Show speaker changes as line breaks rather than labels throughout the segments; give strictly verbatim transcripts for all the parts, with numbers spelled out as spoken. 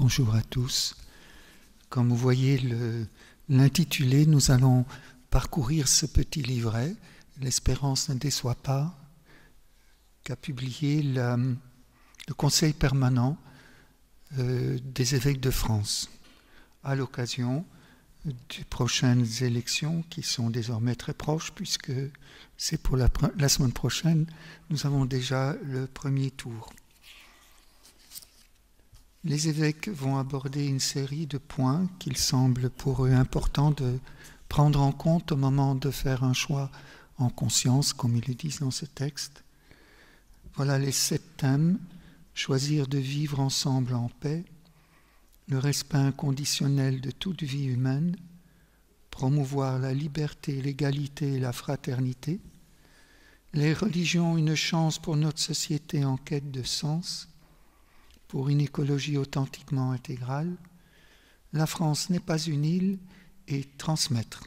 bonjour à tous. Comme vous voyez l'intitulé, nous allons parcourir ce petit livret, L'espérance ne déçoit pas, qu'a publié la, le Conseil permanent euh, des évêques de France à l'occasion des prochaines élections qui sont désormais très proches puisque c'est pour la, la semaine prochaine, nous avons déjà le premier tour. Les évêques vont aborder une série de points qu'il semble pour eux important de prendre en compte au moment de faire un choix en conscience, comme ils le disent dans ce texte. Voilà les sept thèmes: choisir de vivre ensemble en paix, le respect inconditionnel de toute vie humaine, promouvoir la liberté, l'égalité et la fraternité, les religions une chance pour notre société en quête de sens, pour une écologie authentiquement intégrale, la France n'est pas une île et transmettre.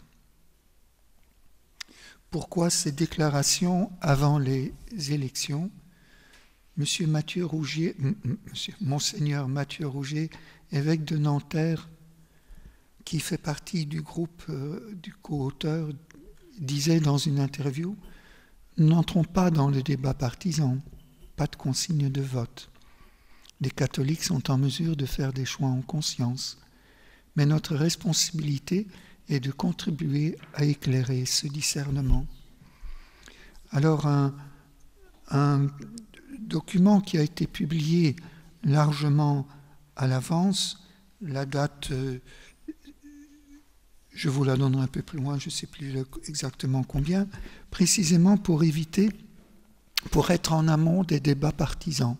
Pourquoi ces déclarations avant les élections? Monsieur Mathieu Rougier, monsieur, Monseigneur Mathieu Rougier, évêque de Nanterre, qui fait partie du groupe euh, du co-auteur, disait dans une interview: « N'entrons pas dans le débat partisan, pas de consigne de vote. Les catholiques sont en mesure de faire des choix en conscience, mais notre responsabilité est de contribuer à éclairer ce discernement. » Alors, un, un document qui a été publié largement à l'avance, la date, euh, je vous la donnerai un peu plus loin, je ne sais plus exactement combien, précisément pour éviter, pour être en amont des débats partisans.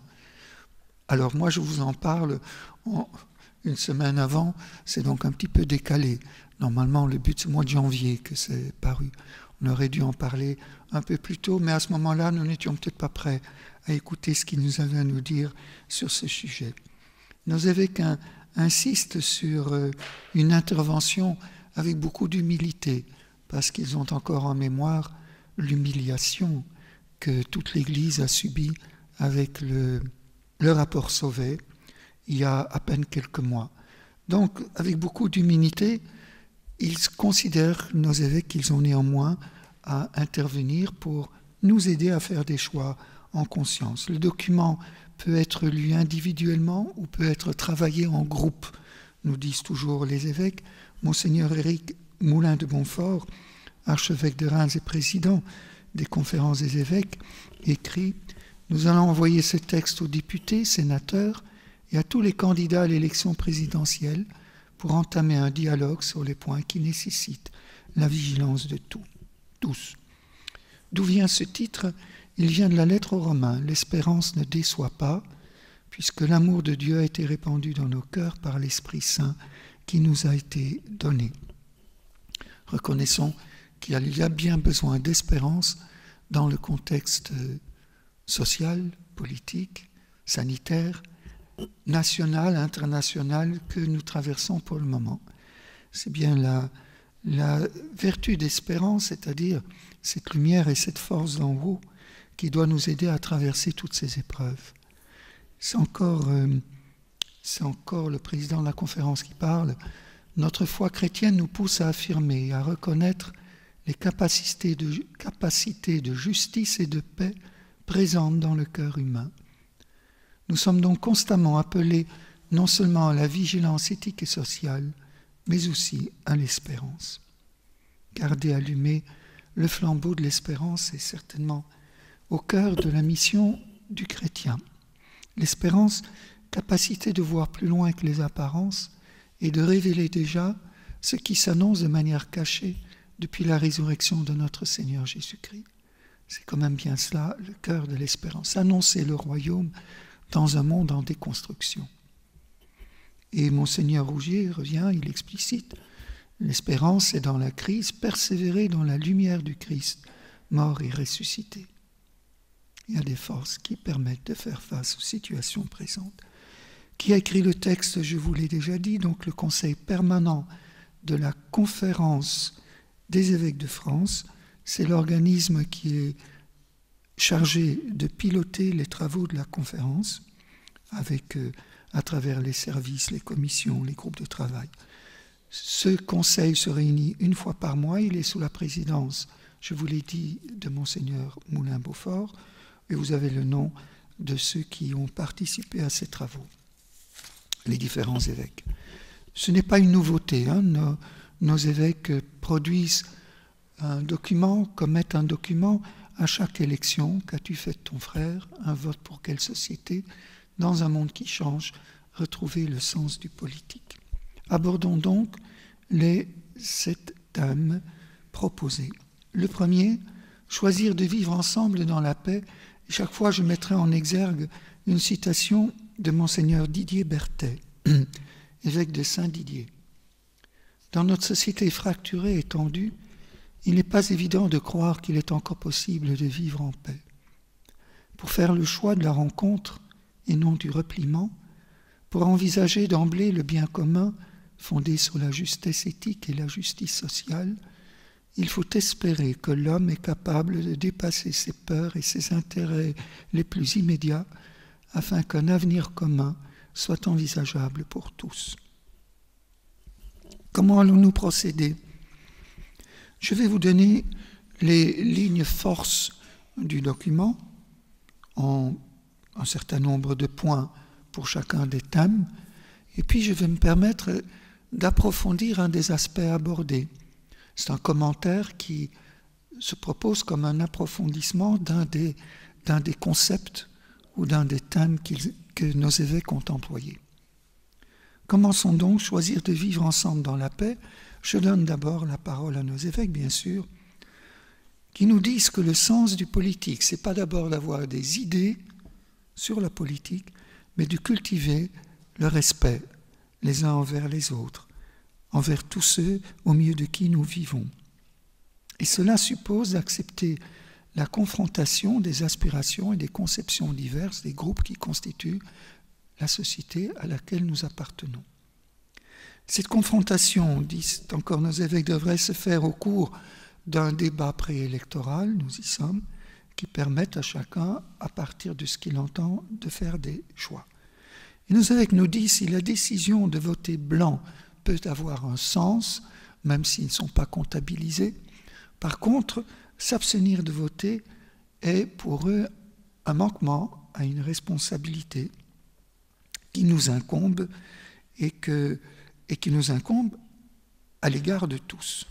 Alors moi, je vous en parle en, une semaine avant, c'est donc un petit peu décalé. Normalement, le but, c'est le mois de janvier que c'est paru. On aurait dû en parler un peu plus tôt, mais à ce moment-là, nous n'étions peut-être pas prêts à écouter ce qu'il nous avait à nous dire sur ce sujet. Nos évêques in, insistent sur euh, une intervention avec beaucoup d'humilité, parce qu'ils ont encore en mémoire l'humiliation que toute l'Église a subie avec le... le rapport Sauvé, il y a à peine quelques mois. Donc, avec beaucoup d'humilité, ils considèrent, nos évêques, qu'ils ont néanmoins à intervenir pour nous aider à faire des choix en conscience. Le document peut être lu individuellement ou peut être travaillé en groupe, nous disent toujours les évêques. Monseigneur Éric Moulin de Montfort, archevêque de Reims et président des conférences des évêques, écrit: « Nous allons envoyer ce texte aux députés, sénateurs et à tous les candidats à l'élection présidentielle pour entamer un dialogue sur les points qui nécessitent la vigilance de tout, tous. » D'où vient ce titre? Il vient de la lettre aux Romains. L'espérance ne déçoit pas, puisque l'amour de Dieu a été répandu dans nos cœurs par l'Esprit Saint qui nous a été donné. Reconnaissons qu'il y a bien besoin d'espérance dans le contexte social, politique, sanitaire, national, international que nous traversons pour le moment. C'est bien la, la vertu d'espérance, c'est-à-dire cette lumière et cette force d'en haut qui doit nous aider à traverser toutes ces épreuves. C'est encore, euh, c'est encore le président de la conférence qui parle. Notre foi chrétienne nous pousse à affirmer et à reconnaître les capacités de, capacités de justice et de paix présente dans le cœur humain. Nous sommes donc constamment appelés non seulement à la vigilance éthique et sociale, mais aussi à l'espérance. Garder allumé le flambeau de l'espérance est certainement au cœur de la mission du chrétien. L'espérance, capacité de voir plus loin que les apparences et de révéler déjà ce qui s'annonce de manière cachée depuis la résurrection de notre Seigneur Jésus-Christ. C'est quand même bien cela, le cœur de l'espérance. Annoncer le royaume dans un monde en déconstruction. Et Monseigneur Rougier revient, il explicite: l'espérance est dans la crise, persévérer dans la lumière du Christ, mort et ressuscité. Il y a des forces qui permettent de faire face aux situations présentes. Qui a écrit le texte? Je vous l'ai déjà dit, donc le Conseil permanent de la Conférence des évêques de France. C'est l'organisme qui est chargé de piloter les travaux de la conférence avec euh, à travers les services, les commissions, les groupes de travail. Ce conseil se réunit une fois par mois, il est sous la présidence, je vous l'ai dit, de Monseigneur Moulin-Beaufort, et vous avez le nom de ceux qui ont participé à ces travaux, les différents évêques. Ce n'est pas une nouveauté, hein, nos, nos évêques produisent un document, commettent un document à chaque élection. Qu'as-tu fait de ton frère? Un vote pour quelle société? Dans un monde qui change, retrouver le sens du politique. Abordons donc les sept thèmes proposés. Le premier, choisir de vivre ensemble dans la paix. Chaque fois, je mettrai en exergue une citation de Monseigneur Didier Berthet, évêque de Saint-Didier. Dans notre société fracturée et tendue, il n'est pas évident de croire qu'il est encore possible de vivre en paix. Pour faire le choix de la rencontre et non du repliement, pour envisager d'emblée le bien commun fondé sur la justesse éthique et la justice sociale, il faut espérer que l'homme est capable de dépasser ses peurs et ses intérêts les plus immédiats afin qu'un avenir commun soit envisageable pour tous. Comment allons-nous procéder? Je vais vous donner les lignes forces du document en un certain nombre de points pour chacun des thèmes, et puis je vais me permettre d'approfondir un des aspects abordés. C'est un commentaire qui se propose comme un approfondissement d'un des, d'un des concepts ou d'un des thèmes que nos évêques ont employés. Commençons donc, choisir de vivre ensemble dans la paix. Je donne d'abord la parole à nos évêques, bien sûr, qui nous disent que le sens du politique, ce n'est pas d'abord d'avoir des idées sur la politique, mais de cultiver le respect les uns envers les autres, envers tous ceux au milieu de qui nous vivons. Et cela suppose d'accepter la confrontation des aspirations et des conceptions diverses des groupes qui constituent la société à laquelle nous appartenons. Cette confrontation, disent encore nos évêques, devrait se faire au cours d'un débat préélectoral, nous y sommes, qui permette à chacun, à partir de ce qu'il entend, de faire des choix. Et nos évêques nous disent, si la décision de voter blanc peut avoir un sens, même s'ils ne sont pas comptabilisés, par contre, s'abstenir de voter est pour eux un manquement à une responsabilité qui nous incombe et, que, et qui nous incombe à l'égard de tous.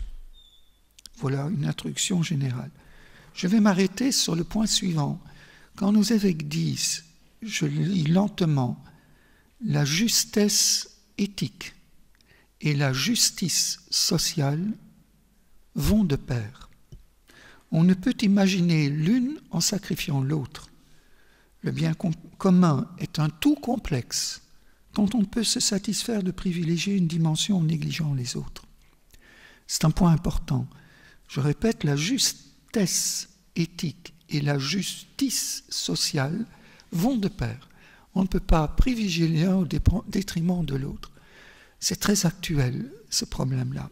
Voilà une introduction générale. Je vais m'arrêter sur le point suivant. Quand nos évêques disent, je le lis lentement, la justesse éthique et la justice sociale vont de pair. On ne peut imaginer l'une en sacrifiant l'autre. Le bien com- commun est un tout complexe dont on ne peut se satisfaire de privilégier une dimension en négligeant les autres. C'est un point important. Je répète, la justesse éthique et la justice sociale vont de pair. On ne peut pas privilégier l'un au détriment de l'autre. C'est très actuel, ce problème-là.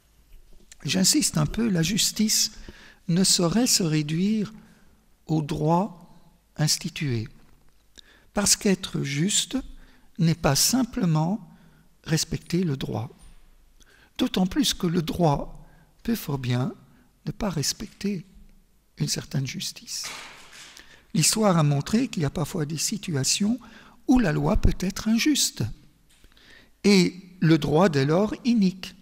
J'insiste un peu, la justice ne saurait se réduire au droit institué. Parce qu'être juste n'est pas simplement respecter le droit. D'autant plus que le droit peut fort bien ne pas respecter une certaine justice. L'histoire a montré qu'il y a parfois des situations où la loi peut être injuste et le droit dès lors inique.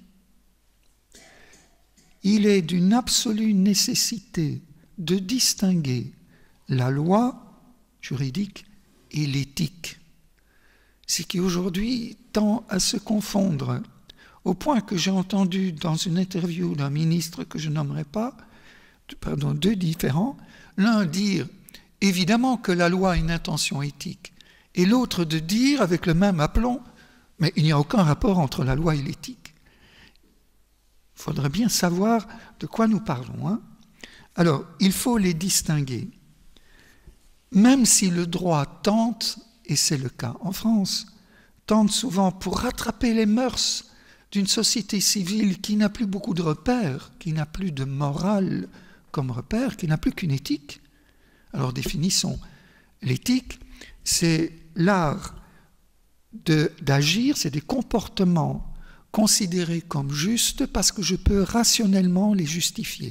Il est d'une absolue nécessité de distinguer la loi juridique et l'éthique, ce qui aujourd'hui tend à se confondre, au point que j'ai entendu dans une interview d'un ministre que je nommerai pas, pardon, deux différents, l'un dire évidemment que la loi a une intention éthique, et l'autre de dire avec le même aplomb, mais il n'y a aucun rapport entre la loi et l'éthique. Il faudrait bien savoir de quoi nous parlons. Hein? Alors, il faut les distinguer. Même si le droit tente, et c'est le cas en France, tente souvent pour rattraper les mœurs d'une société civile qui n'a plus beaucoup de repères, qui n'a plus de morale comme repère, qui n'a plus qu'une éthique. Alors définissons. L'éthique, c'est l'art d'agir, c'est des comportements considérés comme justes parce que je peux rationnellement les justifier.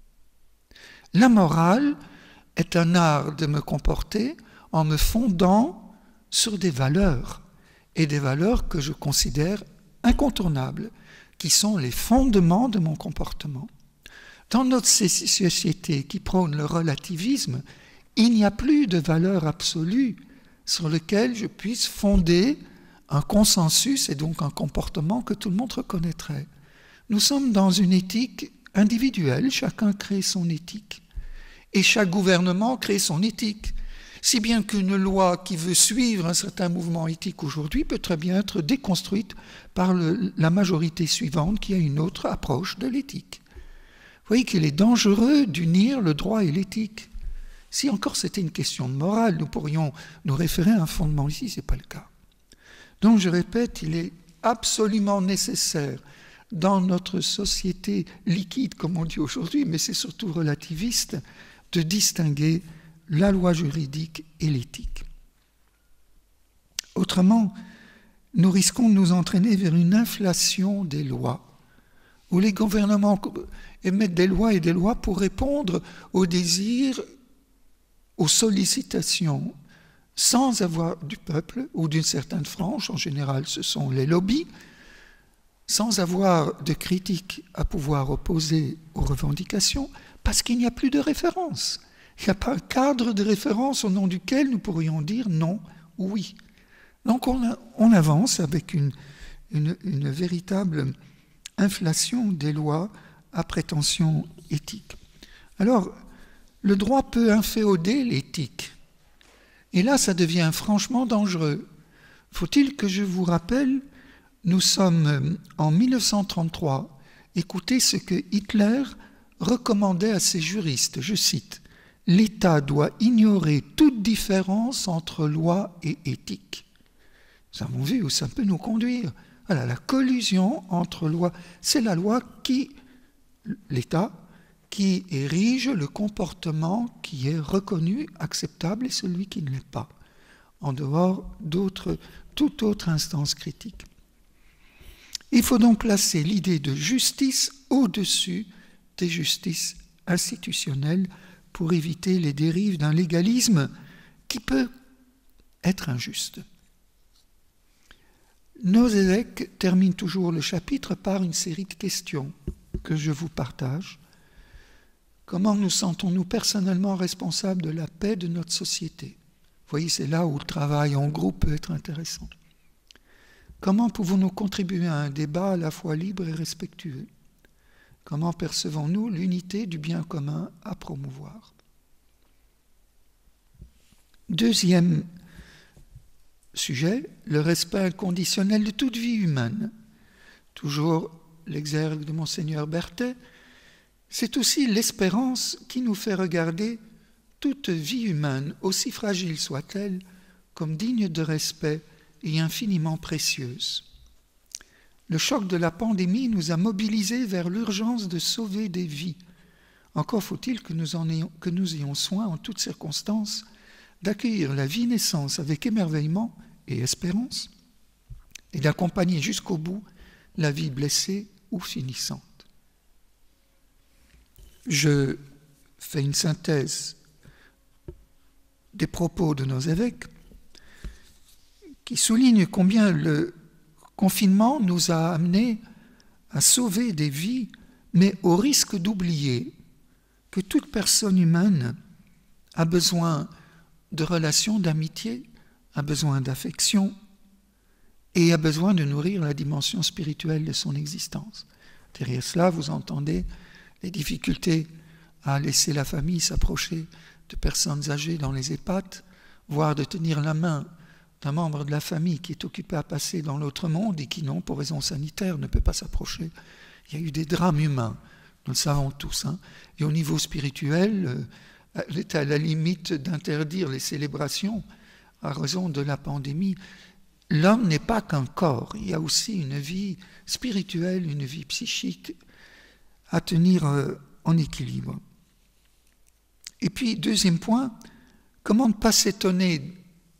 La morale est un art de me comporter en me fondant sur des valeurs, et des valeurs que je considère incontournables, qui sont les fondements de mon comportement. Dans notre société qui prône le relativisme, il n'y a plus de valeur absolue sur lequel je puisse fonder un consensus et donc un comportement que tout le monde reconnaîtrait. Nous sommes dans une éthique individuelle, chacun crée son éthique, et chaque gouvernement crée son éthique. Si bien qu'une loi qui veut suivre un certain mouvement éthique aujourd'hui peut très bien être déconstruite par le, la majorité suivante qui a une autre approche de l'éthique. Vous voyez qu'il est dangereux d'unir le droit et l'éthique. Si encore c'était une question de morale, nous pourrions nous référer à un fondement. Ici, ce n'est pas le cas. Donc, je répète, il est absolument nécessaire dans notre société liquide, comme on dit aujourd'hui, mais c'est surtout relativiste, de distinguer la loi juridique et l'éthique. Autrement, nous risquons de nous entraîner vers une inflation des lois, où les gouvernements émettent des lois et des lois pour répondre aux désirs, aux sollicitations, sans avoir du peuple ou d'une certaine frange, en général ce sont les lobbies, sans avoir de critiques à pouvoir opposer aux revendications, parce qu'il n'y a plus de référence. Il n'y a pas un cadre de référence au nom duquel nous pourrions dire non ou oui. Donc on, a, on avance avec une, une, une véritable inflation des lois à prétention éthique. Alors, le droit peut inféoder l'éthique. Et là, ça devient franchement dangereux. Faut-il que je vous rappelle, nous sommes en mille neuf cent trente-trois, écoutez ce que Hitler recommandait à ses juristes, je cite, « L'État doit ignorer toute différence entre loi et éthique. » Nous avons vu où ça peut nous conduire. Voilà, la collusion entre lois, c'est la loi qui, l'État, qui érige le comportement qui est reconnu, acceptable et celui qui ne l'est pas, en dehors d'autres, toute autre instance critique. Il faut donc placer l'idée de justice au-dessus des justices institutionnelles pour éviter les dérives d'un légalisme qui peut être injuste. Nos évêques terminent toujours le chapitre par une série de questions que je vous partage. Comment nous sentons-nous personnellement responsables de la paix de notre société? Vous voyez, c'est là où le travail en groupe peut être intéressant. Comment pouvons-nous contribuer à un débat à la fois libre et respectueux? Comment percevons-nous l'unité du bien commun à promouvoir? Deuxième sujet, le respect inconditionnel de toute vie humaine. Toujours l'exergue de Monseigneur Berthet, c'est aussi l'espérance qui nous fait regarder toute vie humaine, aussi fragile soit-elle, comme digne de respect et infiniment précieuse. Le choc de la pandémie nous a mobilisés vers l'urgence de sauver des vies. Encore faut-il que nous, en ayons, que nous ayons soin, en toutes circonstances, d'accueillir la vie naissance avec émerveillement et espérance, et d'accompagner jusqu'au bout la vie blessée ou finissante. Je fais une synthèse des propos de nos évêques qui soulignent combien le confinement nous a amenés à sauver des vies, mais au risque d'oublier que toute personne humaine a besoin de relations d'amitié, a besoin d'affection et a besoin de nourrir la dimension spirituelle de son existence. Derrière cela, vous entendez les difficultés à laisser la famille s'approcher de personnes âgées dans les EHPAD, voire de tenir la main d'un membre de la famille qui est occupé à passer dans l'autre monde et qui, non, pour raisons sanitaires, ne peut pas s'approcher. Il y a eu des drames humains, nous le savons tous. Hein. Et au niveau spirituel, elle est à la limite d'interdire les célébrations à raison de la pandémie. L'homme n'est pas qu'un corps, il y a aussi une vie spirituelle, une vie psychique à tenir en équilibre. Et puis, deuxième point, comment ne pas s'étonner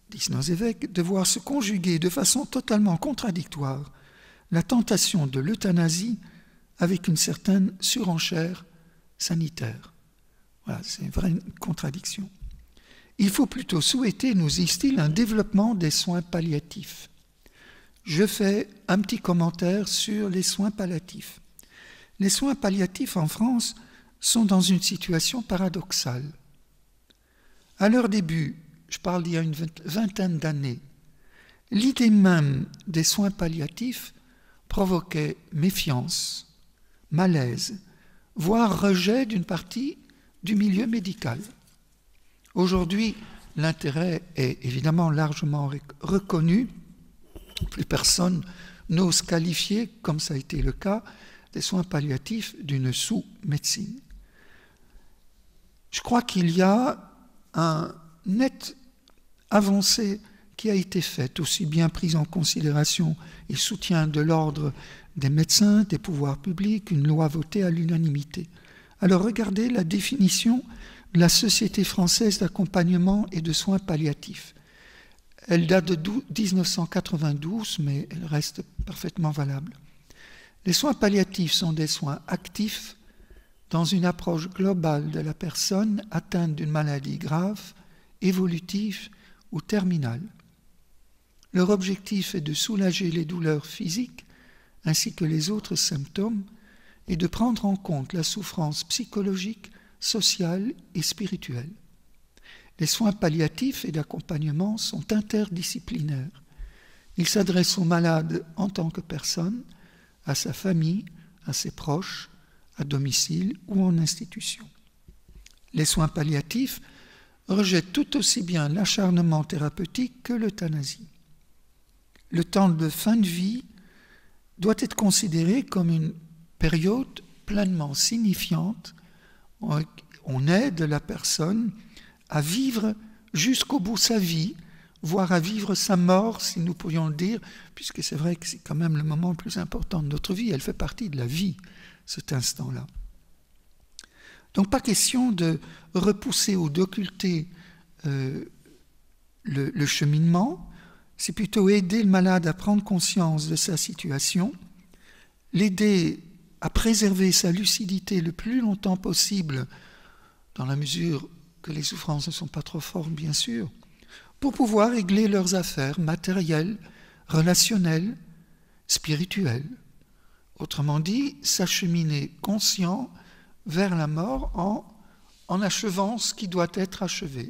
disent nos évêques, de voir se conjuguer de façon totalement contradictoire la tentation de l'euthanasie avec une certaine surenchère sanitaire. Voilà, c'est une vraie contradiction. Il faut plutôt souhaiter, nous disent-ils, un développement des soins palliatifs. Je fais un petit commentaire sur les soins palliatifs. Les soins palliatifs en France sont dans une situation paradoxale. À leur début, je parle d'il y a une vingtaine d'années, l'idée même des soins palliatifs provoquait méfiance, malaise, voire rejet d'une partie du milieu médical. Aujourd'hui, l'intérêt est évidemment largement reconnu. Plus personne n'ose qualifier, comme ça a été le cas, des soins palliatifs d'une sous-médecine. Je crois qu'il y a un net avancée qui a été faite, aussi bien prise en considération et soutien de l'ordre des médecins, des pouvoirs publics, une loi votée à l'unanimité. Alors regardez la définition de la Société française d'accompagnement et de soins palliatifs. Elle date de mille neuf cent quatre-vingt-douze, mais elle reste parfaitement valable. Les soins palliatifs sont des soins actifs dans une approche globale de la personne atteinte d'une maladie grave, évolutive ou terminale. Leur objectif est de soulager les douleurs physiques ainsi que les autres symptômes et de prendre en compte la souffrance psychologique, sociale et spirituelle. Les soins palliatifs et d'accompagnement sont interdisciplinaires. Ils s'adressent au malade en tant que personne, à sa famille, à ses proches, à domicile ou en institution. Les soins palliatifs rejettent tout aussi bien l'acharnement thérapeutique que l'euthanasie. Le temps de fin de vie doit être considéré comme une période pleinement signifiante. On aide la personne à vivre jusqu'au bout sa vie, voire à vivre sa mort, si nous pourrions le dire, puisque c'est vrai que c'est quand même le moment le plus important de notre vie, elle fait partie de la vie, cet instant-là. Donc pas question de repousser ou d'occulter euh, le, le cheminement, c'est plutôt aider le malade à prendre conscience de sa situation, l'aider à préserver sa lucidité le plus longtemps possible, dans la mesure que les souffrances ne sont pas trop fortes, bien sûr, pour pouvoir régler leurs affaires matérielles, relationnelles, spirituelles. Autrement dit, s'acheminer conscient vers la mort en, en achevant ce qui doit être achevé.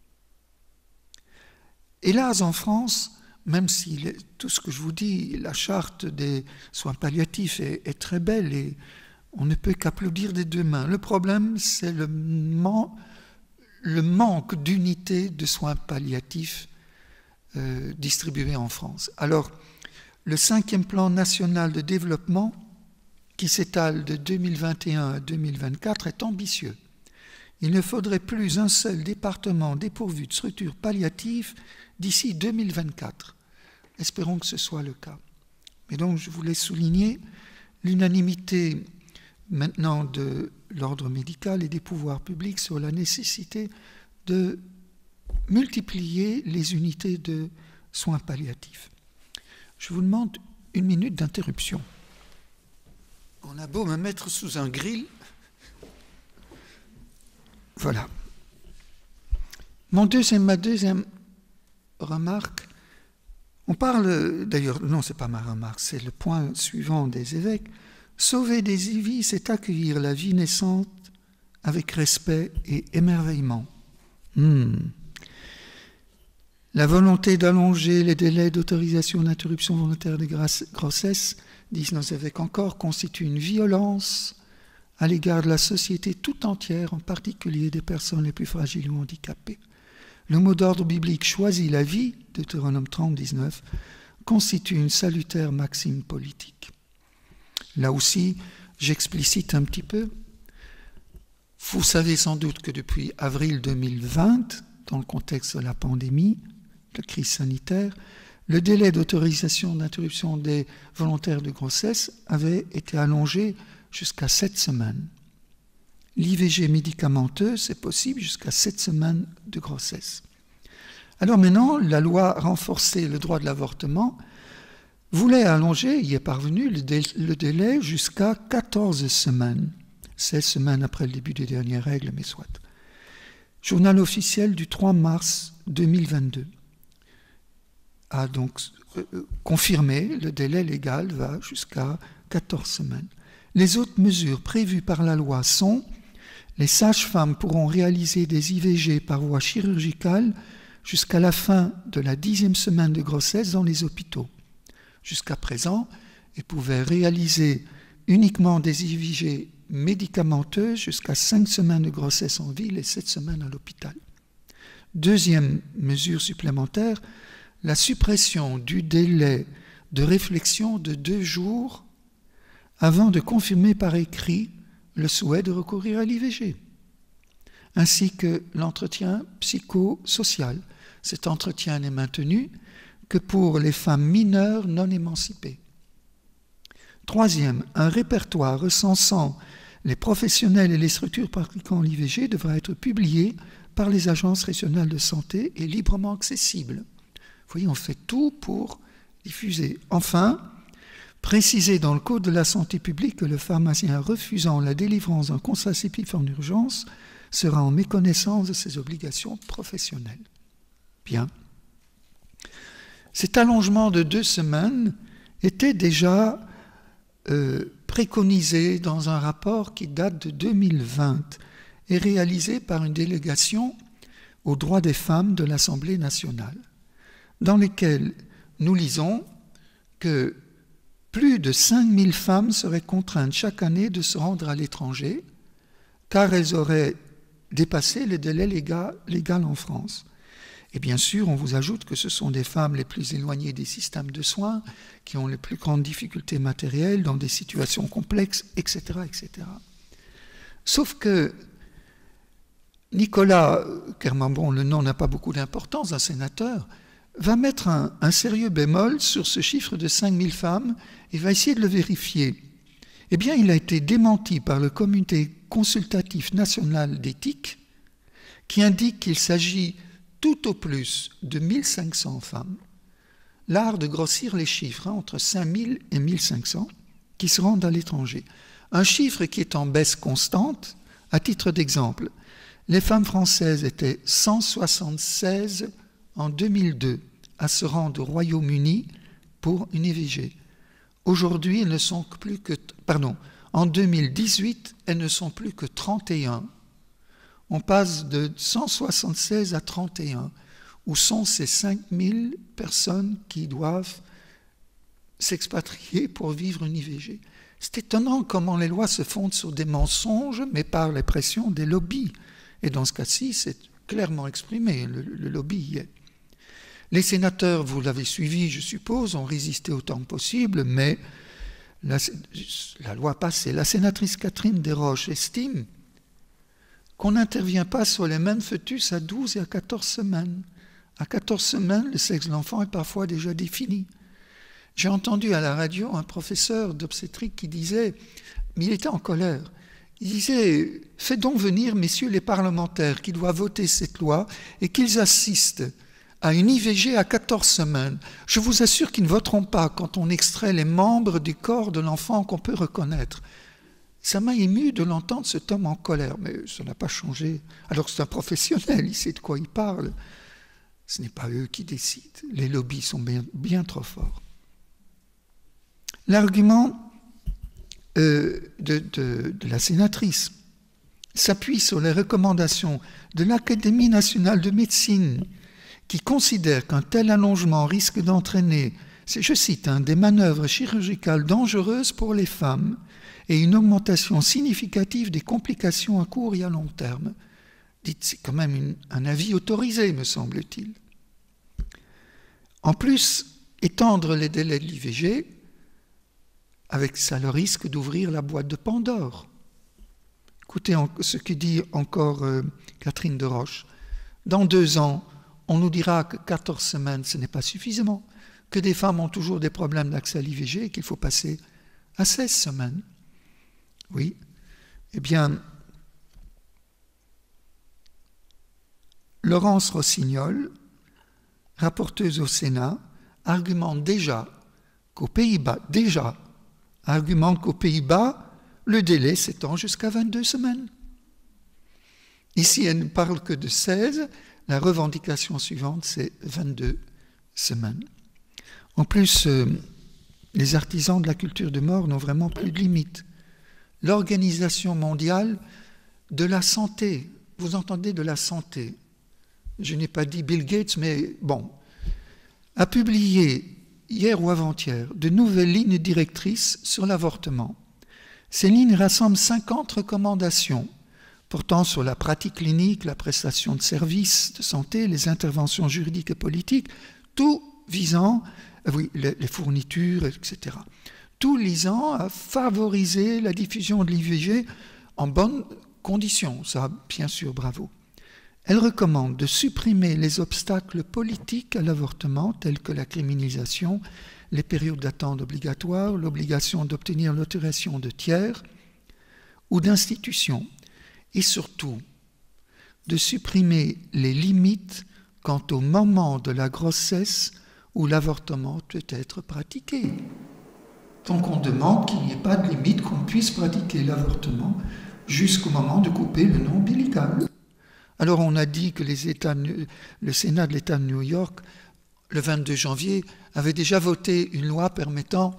Hélas, en France, même si les, tout ce que je vous dis, la charte des soins palliatifs est, est très belle et on ne peut qu'applaudir des deux mains. Le problème, c'est le, man, le manque d'unité de soins palliatifs euh, distribués en France. Alors, le cinquième plan national de développement, qui s'étale de deux mille vingt et un à deux mille vingt-quatre, est ambitieux. Il ne faudrait plus un seul département dépourvu de structures palliatives d'ici deux mille vingt-quatre. Espérons que ce soit le cas. Mais donc, je voulais souligner l'unanimité maintenant de l'ordre médical et des pouvoirs publics sur la nécessité de multiplier les unités de soins palliatifs. Je vous demande une minute d'interruption. On a beau me mettre sous un grill. Voilà. Mon deuxième, ma deuxième remarque, on parle, d'ailleurs, non, ce n'est pas ma remarque, c'est le point suivant des évêques. Sauver des vies, c'est accueillir la vie naissante avec respect et émerveillement. Hmm. La volonté d'allonger les délais d'autorisation d'interruption volontaire de grossesse, disent nos évêques encore, constitue une violence à l'égard de la société tout entière, en particulier des personnes les plus fragiles ou handicapées. Le mot d'ordre biblique « choisit la vie » Deutéronome trente, dix-neuf, constitue une salutaire maxime politique. Là aussi, j'explicite un petit peu. Vous savez sans doute que depuis avril deux mille vingt, dans le contexte de la pandémie, de la crise sanitaire, le délai d'autorisation d'interruption des volontaires de grossesse avait été allongé jusqu'à sept semaines. L'I V G médicamenteuse, c'est possible jusqu'à sept semaines de grossesse. Alors maintenant, la loi renforcer le droit de l'avortement voulait allonger, y est parvenu, le délai, le délai jusqu'à quatorze semaines. seize semaines après le début des dernières règles, mais soit. Journal officiel du trois mars deux mille vingt-deux a donc euh, confirmé, le délai légal va jusqu'à quatorze semaines. Les autres mesures prévues par la loi sont: les sages-femmes pourront réaliser des I V G par voie chirurgicale jusqu'à la fin de la dixième semaine de grossesse dans les hôpitaux. Jusqu'à présent, elles pouvaient réaliser uniquement des I V G médicamenteuses jusqu'à cinq semaines de grossesse en ville et sept semaines à l'hôpital. Deuxième mesure supplémentaire, la suppression du délai de réflexion de deux jours avant de confirmer par écrit le souhait de recourir à l'I V G, ainsi que l'entretien psychosocial. Cet entretien n'est maintenu que pour les femmes mineures non émancipées. Troisième, un répertoire recensant les professionnels et les structures pratiquant l'I V G devra être publié par les agences régionales de santé et librement accessible. Vous voyez, on fait tout pour diffuser. Enfin, préciser dans le Code de la santé publique que le pharmacien refusant la délivrance d'un contraceptif en urgence sera en méconnaissance de ses obligations professionnelles. Bien. Cet allongement de deux semaines était déjà euh, préconisé dans un rapport qui date de deux mille vingt et réalisé par une délégation aux droits des femmes de l'Assemblée nationale, dans lequel nous lisons que plus de cinq mille femmes seraient contraintes chaque année de se rendre à l'étranger car elles auraient dépassé le délai légal, légal en France. Et bien sûr, on vous ajoute que ce sont des femmes les plus éloignées des systèmes de soins, qui ont les plus grandes difficultés matérielles, dans des situations complexes, et cetera, et cetera. Sauf que Nicolas Kermambon, le nom n'a pas beaucoup d'importance, un sénateur, va mettre un, un sérieux bémol sur ce chiffre de cinq mille femmes et va essayer de le vérifier. Eh bien, il a été démenti par le Comité consultatif national d'éthique qui indique qu'il s'agit tout au plus de mille cinq cents femmes. L'art de grossir les chiffres, hein, entre cinq mille et mille cinq cents, qui se rendent à l'étranger. Un chiffre qui est en baisse constante. À titre d'exemple, les femmes françaises étaient cent soixante-seize en deux mille deux à se rendre au Royaume-Uni pour une I V G. Aujourd'hui, elles ne sont plus que... Pardon, en deux mille dix-huit, elles ne sont plus que trente et un. On passe de cent soixante-seize à trente et un. Où sont ces cinq mille personnes qui doivent s'expatrier pour vivre une I V G? C'est étonnant comment les lois se fondent sur des mensonges, mais par les pressions des lobbies. Et dans ce cas-ci, c'est clairement exprimé, le, le lobby y est. Les sénateurs, vous l'avez suivi, je suppose, ont résisté autant que possible, mais la, la loi passée, la sénatrice Catherine Desroches estime qu'on n'intervient pas sur les mêmes fœtus à douze et à quatorze semaines. À quatorze semaines, le sexe de l'enfant est parfois déjà défini. J'ai entendu à la radio un professeur d'obstétrique qui disait, mais il était en colère, il disait, faites donc venir, messieurs les parlementaires qui doivent voter cette loi et qu'ils assistent à une I V G à quatorze semaines. Je vous assure qu'ils ne voteront pas quand on extrait les membres du corps de l'enfant qu'on peut reconnaître. Ça m'a ému de l'entendre, cet homme en colère, mais ça n'a pas changé. Alors c'est un professionnel, il sait de quoi il parle. Ce n'est pas eux qui décident. Les lobbies sont bien, bien trop forts. L'argument euh, de, de, de la sénatrice s'appuie sur les recommandations de l'Académie nationale de médecine qui considère qu'un tel allongement risque d'entraîner, je cite, hein, des manœuvres chirurgicales dangereuses pour les femmes et une augmentation significative des complications à court et à long terme. Dites, c'est quand même une, un avis autorisé, me semble-t-il. En plus, étendre les délais de l'I V G, avec ça le risque d'ouvrir la boîte de Pandore. Écoutez en, ce que dit encore euh, Catherine Desroches. Dans deux ans, on nous dira que quatorze semaines, ce n'est pas suffisamment, que des femmes ont toujours des problèmes d'accès à l'I V G et qu'il faut passer à seize semaines. Oui, eh bien, Laurence Rossignol, rapporteuse au Sénat, argumente déjà qu'aux Pays-Bas, déjà, argumente qu'aux Pays-Bas, le délai s'étend jusqu'à vingt-deux semaines. Ici, elle ne parle que de seize. La revendication suivante, c'est vingt-deux semaines. En plus, euh, les artisans de la culture de mort n'ont vraiment plus de limites. L'Organisation mondiale de la santé, vous entendez, de la santé, je n'ai pas dit Bill Gates, mais bon, a publié hier ou avant-hier de nouvelles lignes directrices sur l'avortement. Ces lignes rassemblent cinquante recommandations portant sur la pratique clinique, la prestation de services de santé, les interventions juridiques et politiques, tout visant, oui, les, les fournitures, et cetera. Tout visant à favoriser la diffusion de l'I V G en bonnes conditions. Ça, bien sûr, bravo. Elle recommande de supprimer les obstacles politiques à l'avortement, tels que la criminalisation, les périodes d'attente obligatoires, l'obligation d'obtenir l'autorisation de tiers ou d'institutions, et surtout de supprimer les limites quant au moment de la grossesse où l'avortement peut être pratiqué. Donc on demande qu'il n'y ait pas de limite, qu'on puisse pratiquer l'avortement jusqu'au moment de couper le nœud ombilical. Alors on a dit que les États, le Sénat de l'État de New York, le vingt-deux janvier, avait déjà voté une loi permettant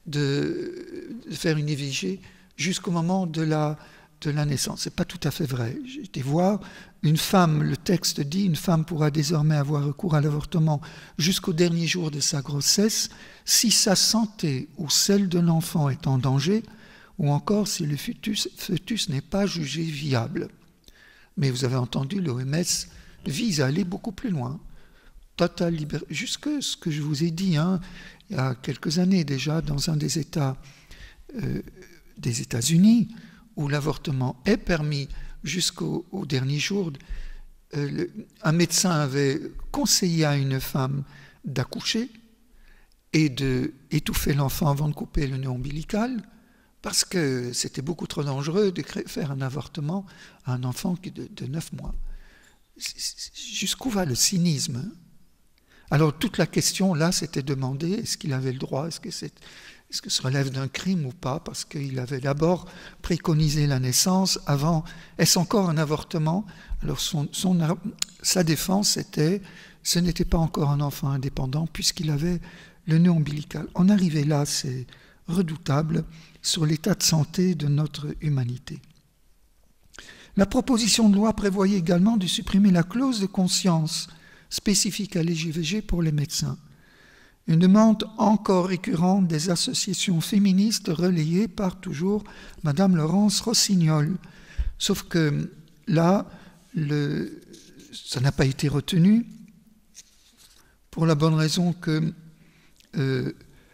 de, de faire une I V G jusqu'au moment de la, de la naissance. Ce n'est pas tout à fait vrai. J'ai été voir, une femme, le texte dit, une femme pourra désormais avoir recours à l'avortement jusqu'au dernier jour de sa grossesse si sa santé ou celle de l'enfant est en danger, ou encore si le fœtus, fœtus n'est pas jugé viable. Mais vous avez entendu, l'O M S vise à aller beaucoup plus loin. Totale liberté, jusque ce que je vous ai dit, hein, il y a quelques années déjà, dans un des États euh, des États-Unis, où l'avortement est permis jusqu'au au dernier jour, euh, le, un médecin avait conseillé à une femme d'accoucher et d'étouffer l'enfant avant de couper le nœud ombilical, parce que c'était beaucoup trop dangereux de créer, faire un avortement à un enfant de, de neuf mois. Jusqu'où va le cynisme? Alors toute la question là, c'était demandé, est-ce qu'il avait le droit, est-ce que, c'est, est-ce que ça relève d'un crime ou pas, parce qu'il avait d'abord préconisé la naissance avant, est-ce encore un avortement? Alors son, son, sa défense était, ce n'était pas encore un enfant indépendant, puisqu'il avait le nœud ombilical. En arriver là, c'est redoutable sur l'état de santé de notre humanité. La proposition de loi prévoyait également de supprimer la clause de conscience spécifique à l'I V G pour les médecins. Une demande encore récurrente des associations féministes relayée par toujours Madame Laurence Rossignol. Sauf que là, le, ça n'a pas été retenu pour la bonne raison que euh,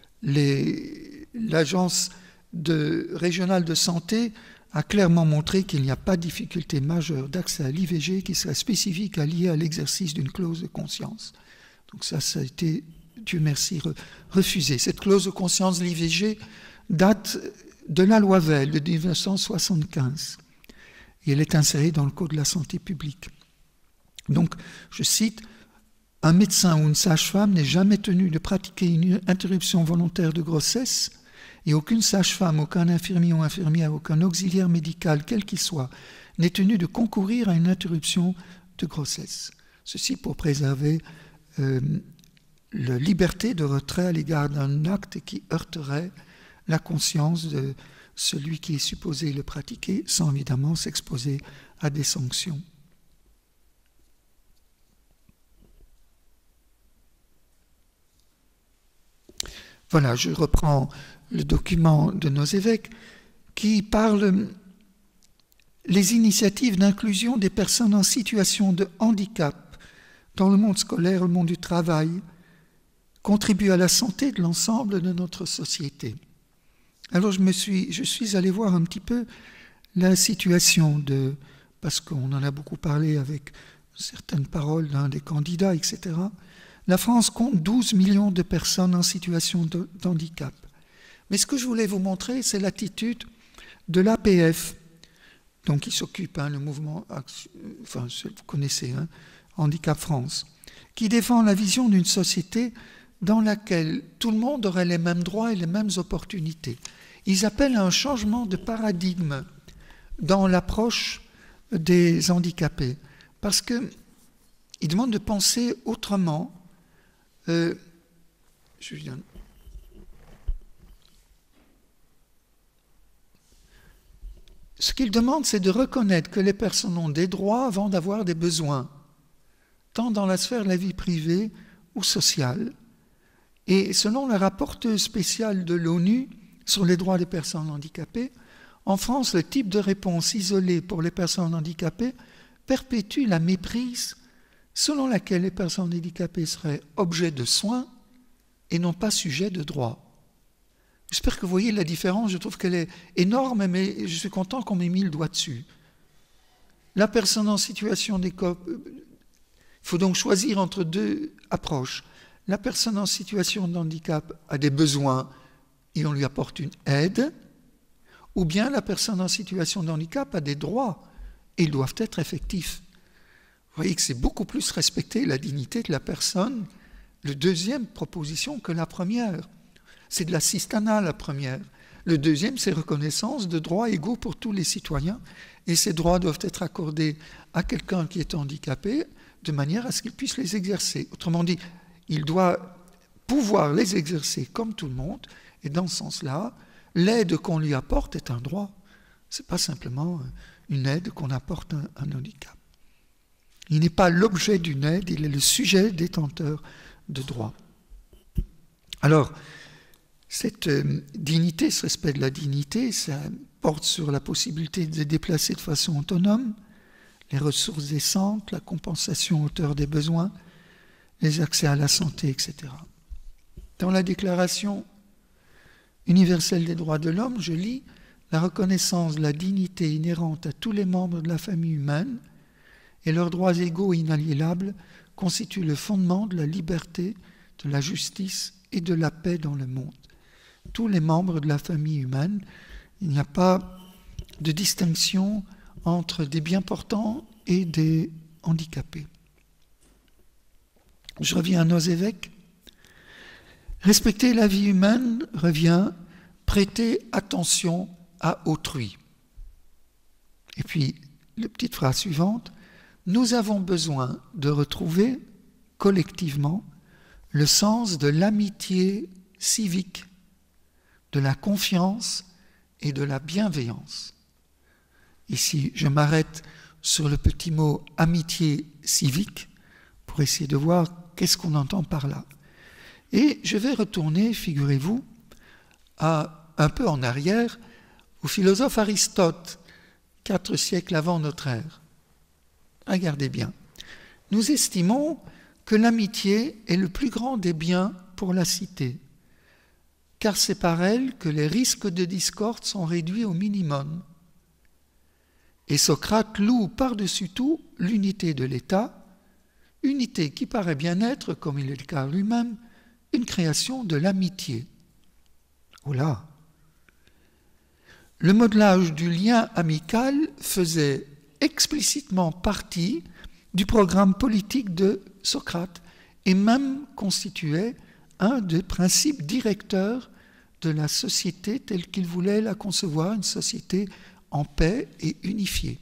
les, l'agence de, régionale de santé a clairement montré qu'il n'y a pas de difficulté majeure d'accès à l'I V G qui serait spécifique à lier à l'exercice d'une clause de conscience. Donc ça, ça a été, Dieu merci, refusé. Cette clause de conscience de l'I V G date de la loi Veil de mille neuf cent soixante-quinze et elle est insérée dans le Code de la santé publique. Donc, je cite, « Un médecin ou une sage-femme n'est jamais tenu de pratiquer une interruption volontaire de grossesse et aucune sage-femme, aucun infirmier ou infirmière, aucun auxiliaire médical, quel qu'il soit, n'est tenu de concourir à une interruption de grossesse. Ceci pour préserver euh, la liberté de retrait à l'égard d'un acte qui heurterait la conscience de celui qui est supposé le pratiquer, sans évidemment s'exposer à des sanctions. Voilà, je reprends le document de nos évêques qui parle les initiatives d'inclusion des personnes en situation de handicap dans le monde scolaire, le monde du travail, contribuent à la santé de l'ensemble de notre société. Alors je me suis, je suis allé voir un petit peu la situation de, parce qu'on en a beaucoup parlé avec certaines paroles d'un des candidats, et cetera. La France compte douze millions de personnes en situation de, d'handicap. Mais ce que je voulais vous montrer, c'est l'attitude de l'A P F, donc qui s'occupe, hein, le mouvement, enfin, vous connaissez, hein, Handicap France, qui défend la vision d'une société dans laquelle tout le monde aurait les mêmes droits et les mêmes opportunités. Ils appellent à un changement de paradigme dans l'approche des handicapés, parce qu'ils demandent de penser autrement. Euh, je viens... Ce qu'ils demandent, c'est de reconnaître que les personnes ont des droits avant d'avoir des besoins, tant dans la sphère de la vie privée ou sociale. Et selon la rapporteuse spéciale de l'ONU sur les droits des personnes handicapées, en France, le type de réponse isolée pour les personnes handicapées perpétue la méprise selon laquelle les personnes handicapées seraient objets de soins et non pas sujets de droits. J'espère que vous voyez la différence, je trouve qu'elle est énorme, mais je suis content qu'on m'ait mis le doigt dessus. La personne en situation d'éco... Il faut donc choisir entre deux approches. La personne en situation de handicap a des besoins et on lui apporte une aide, ou bien la personne en situation de handicap a des droits et ils doivent être effectifs. Vous voyez que c'est beaucoup plus respecter la dignité de la personne, la deuxième proposition que la première. C'est de l'assistanat, la première. Le deuxième, c'est reconnaissance de droits égaux pour tous les citoyens. Et ces droits doivent être accordés à quelqu'un qui est handicapé de manière à ce qu'il puisse les exercer. Autrement dit, il doit pouvoir les exercer comme tout le monde. Et dans ce sens-là, l'aide qu'on lui apporte est un droit. Ce n'est pas simplement une aide qu'on apporte à un handicap. Il n'est pas l'objet d'une aide, il est le sujet détenteur de droits. Alors, cette euh, dignité, ce respect de la dignité, ça porte sur la possibilité de se déplacer de façon autonome, les ressources décentes, la compensation à hauteur des besoins, les accès à la santé, et cetera. Dans la Déclaration universelle des droits de l'homme, je lis « La reconnaissance de la dignité inhérente à tous les membres de la famille humaine et leurs droits égaux et inaliénables constituent le fondement de la liberté, de la justice et de la paix dans le monde. » Tous les membres de la famille humaine, il n'y a pas de distinction entre des bien portants et des handicapés. Je reviens à nos évêques. Respecter la vie humaine revient prêter attention à autrui. Et puis, la petite phrase suivante, nous avons besoin de retrouver collectivement le sens de l'amitié civique, de la confiance et de la bienveillance. Ici, je m'arrête sur le petit mot « amitié civique » pour essayer de voir qu'est-ce qu'on entend par là. Et je vais retourner, figurez-vous, à, un peu en arrière, au philosophe Aristote, quatre siècles avant notre ère. Regardez bien. Nous estimons que l'amitié est le plus grand des biens pour la cité, car c'est par elle que les risques de discorde sont réduits au minimum. Et Socrate loue par-dessus tout l'unité de l'État, unité qui paraît bien être, comme il le déclare lui-même, une création de l'amitié. Oh là! Le modelage du lien amical faisait explicitement partie du programme politique de Socrate et même constituait un des principes directeurs de la société telle qu'il voulait la concevoir, une société en paix et unifiée.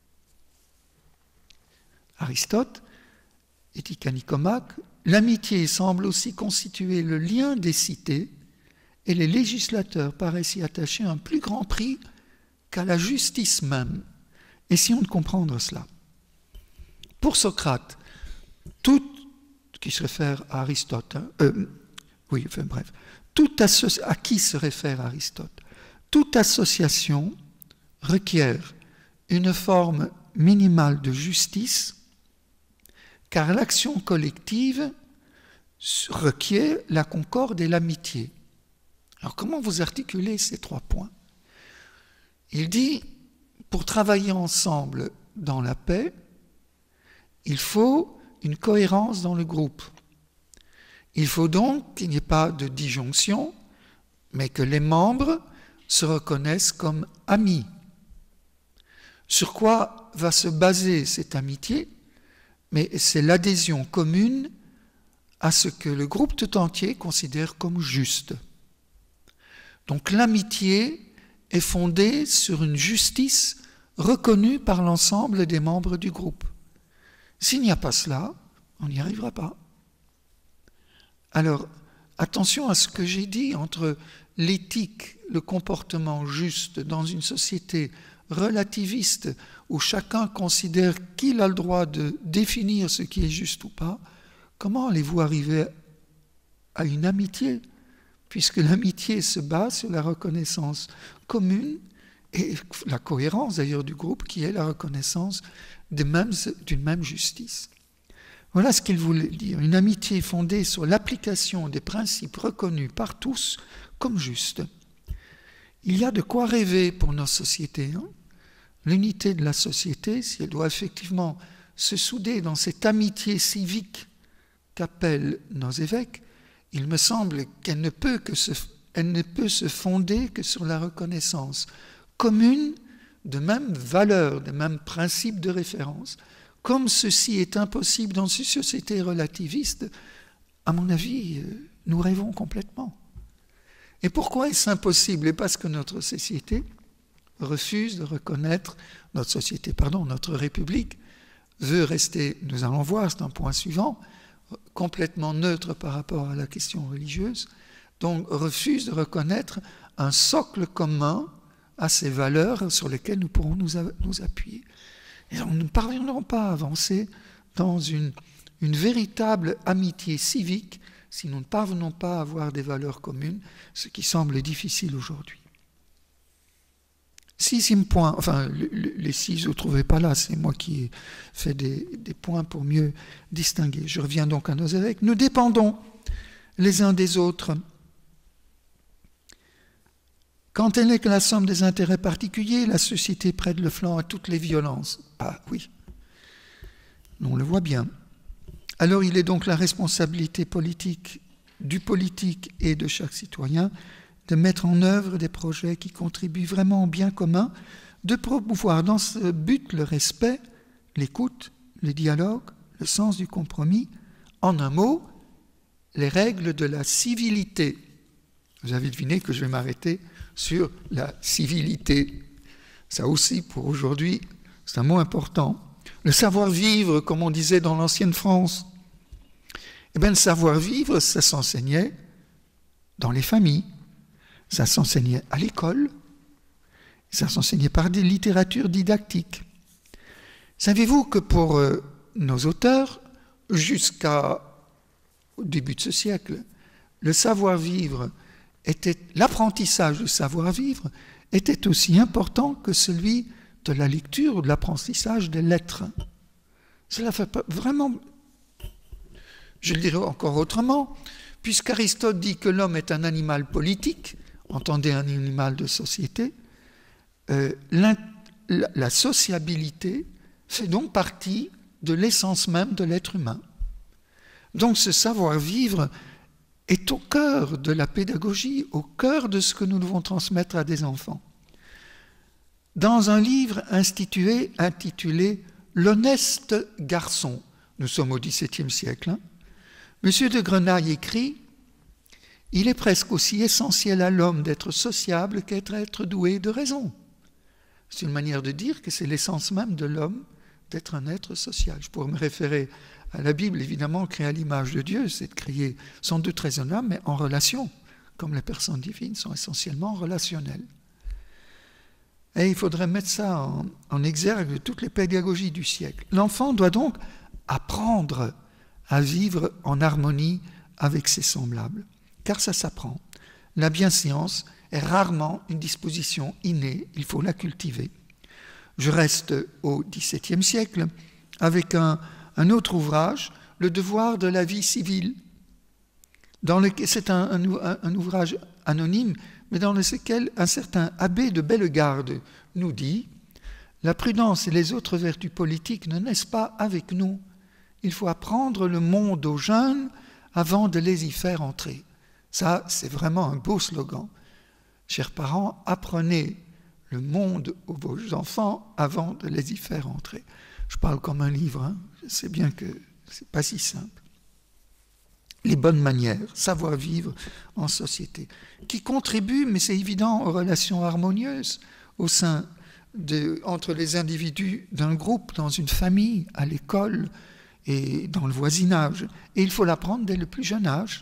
Aristote, Éthique à Nicomaque, l'amitié semble aussi constituer le lien des cités et les législateurs paraissent y attacher un plus grand prix qu'à la justice même. Essayons de comprendre cela. Pour Socrate, tout, qui se réfère à Aristote, hein, euh, oui, enfin bref, tout à qui se réfère Aristote, toute association requiert une forme minimale de justice, car l'action collective requiert la concorde et l'amitié. Alors comment vous articulez ces trois points? Il dit, pour travailler ensemble dans la paix, il faut une cohérence dans le groupe. Il faut donc qu'il n'y ait pas de disjonction, mais que les membres se reconnaissent comme amis. Sur quoi va se baser cette amitié? Mais c'est l'adhésion commune à ce que le groupe tout entier considère comme juste. Donc l'amitié est fondée sur une justice reconnue par l'ensemble des membres du groupe. S'il n'y a pas cela, on n'y arrivera pas. Alors, attention à ce que j'ai dit entre l'éthique, le comportement juste dans une société relativiste où chacun considère qu'il a le droit de définir ce qui est juste ou pas. Comment allez-vous arriver à une amitié, puisque l'amitié se base sur la reconnaissance commune et la cohérence d'ailleurs du groupe qui est la reconnaissance d'une même, d'une même justice. Voilà ce qu'il voulait dire. Une amitié fondée sur l'application des principes reconnus par tous comme justes. Il y a de quoi rêver pour nos sociétés. Hein? L'unité de la société, si elle doit effectivement se souder dans cette amitié civique qu'appellent nos évêques, il me semble qu'elle ne peut que se, elle ne peut se fonder que sur la reconnaissance commune de mêmes valeurs, de mêmes principes de référence. Comme ceci est impossible dans une société relativiste, à mon avis, nous rêvons complètement. Et pourquoi est-ce impossible? Et parce que notre société refuse de reconnaître, notre société, pardon, notre République veut rester, nous allons voir, c'est un point suivant, complètement neutre par rapport à la question religieuse, donc refuse de reconnaître un socle commun à ces valeurs sur lesquelles nous pourrons nous, nous appuyer. Et donc, nous ne parviendrons pas à avancer dans une, une véritable amitié civique si nous ne parvenons pas à avoir des valeurs communes, ce qui semble difficile aujourd'hui. Sixième point, enfin les six, vous ne trouvez pas là, c'est moi qui ai fait des, des points pour mieux distinguer. Je reviens donc à nos évêques. Nous dépendons les uns des autres. Quand elle n'est que la somme des intérêts particuliers, la société prête le flanc à toutes les violences. Ah oui, on le voit bien. Alors il est donc la responsabilité politique, du politique et de chaque citoyen de mettre en œuvre des projets qui contribuent vraiment au bien commun, de promouvoir dans ce but le respect, l'écoute, le dialogue, le sens du compromis, en un mot, les règles de la civilité. Vous avez deviné que je vais m'arrêter sur la civilité. Ça aussi, pour aujourd'hui, c'est un mot important. Le savoir-vivre, comme on disait dans l'ancienne France. Eh bien, le savoir-vivre, ça s'enseignait dans les familles, ça s'enseignait à l'école, ça s'enseignait par des littératures didactiques. Savez-vous que pour euh, nos auteurs, jusqu'au début de ce siècle, le savoir-vivre était, l'apprentissage du savoir-vivre était aussi important que celui de la lecture ou de l'apprentissage des lettres. Cela fait vraiment, je le dirais encore autrement, puisqu'Aristote dit que l'homme est un animal politique, entendez un animal de société, euh, la, la sociabilité fait donc partie de l'essence même de l'être humain. Donc ce savoir-vivre est au cœur de la pédagogie, au cœur de ce que nous devons transmettre à des enfants. Dans un livre institué, intitulé « L'honnête garçon », nous sommes au dix-septième siècle, hein, M. de Grenaille écrit « Il est presque aussi essentiel à l'homme d'être sociable qu'être doué de raison. » C'est une manière de dire que c'est l'essence même de l'homme d'être un être social. Je pourrais me référer à la Bible, évidemment, créée à l'image de Dieu, c'est de créer sans doute raisonnable, mais en relation, comme les personnes divines sont essentiellement relationnelles. Et il faudrait mettre ça en, en exergue de toutes les pédagogies du siècle. L'enfant doit donc apprendre à vivre en harmonie avec ses semblables, car ça s'apprend. La bienséance est rarement une disposition innée, il faut la cultiver. Je reste au dix-septième siècle avec un, un autre ouvrage, Le devoir de la vie civile. C'est un, un, un ouvrage anonyme, mais dans lequel un certain abbé de Bellegarde nous dit « La prudence et les autres vertus politiques ne naissent pas avec nous. Il faut apprendre le monde aux jeunes avant de les y faire entrer. » Ça, c'est vraiment un beau slogan. Chers parents, apprenez le monde aux vos enfants avant de les y faire entrer. Je parle comme un livre, hein. Je sais bien que ce n'est pas si simple. les bonnes manières, savoir vivre en société, qui contribuent, mais c'est évident, aux relations harmonieuses au sein de, entre les individus d'un groupe, dans une famille, à l'école et dans le voisinage. Et il faut l'apprendre dès le plus jeune âge.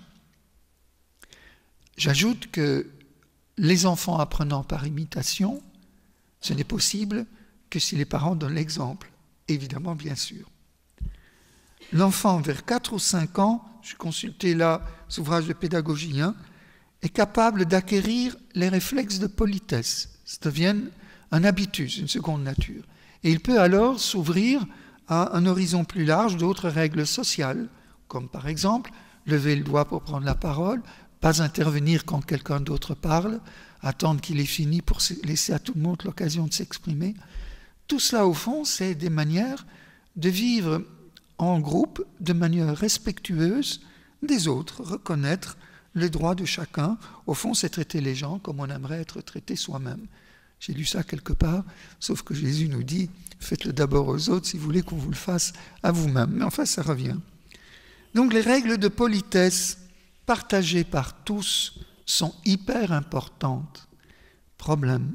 J'ajoute que les enfants apprenant par imitation, ce n'est possible que si les parents donnent l'exemple, évidemment, bien sûr. L'enfant, vers quatre ou cinq ans, je consultais là cet ouvrage de pédagogie, hein, est capable d'acquérir les réflexes de politesse. Ça devient un habitus, une seconde nature. Et il peut alors s'ouvrir à un horizon plus large d'autres règles sociales, comme par exemple lever le doigt pour prendre la parole, pas intervenir quand quelqu'un d'autre parle, attendre qu'il ait fini pour laisser à tout le monde l'occasion de s'exprimer. Tout cela, au fond, c'est des manières de vivre en groupe de manière respectueuse des autres, reconnaître les droits de chacun. Au fond, c'est traiter les gens comme on aimerait être traité soi-même. J'ai lu ça quelque part, sauf que Jésus nous dit « faites-le d'abord aux autres si vous voulez qu'on vous le fasse à vous-même ». Mais enfin, ça revient. Donc les règles de politesse partagées par tous sont hyper importantes. Problème,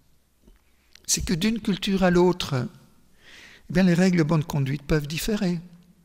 c'est que d'une culture à l'autre, eh bien, les règles de bonne conduite peuvent différer.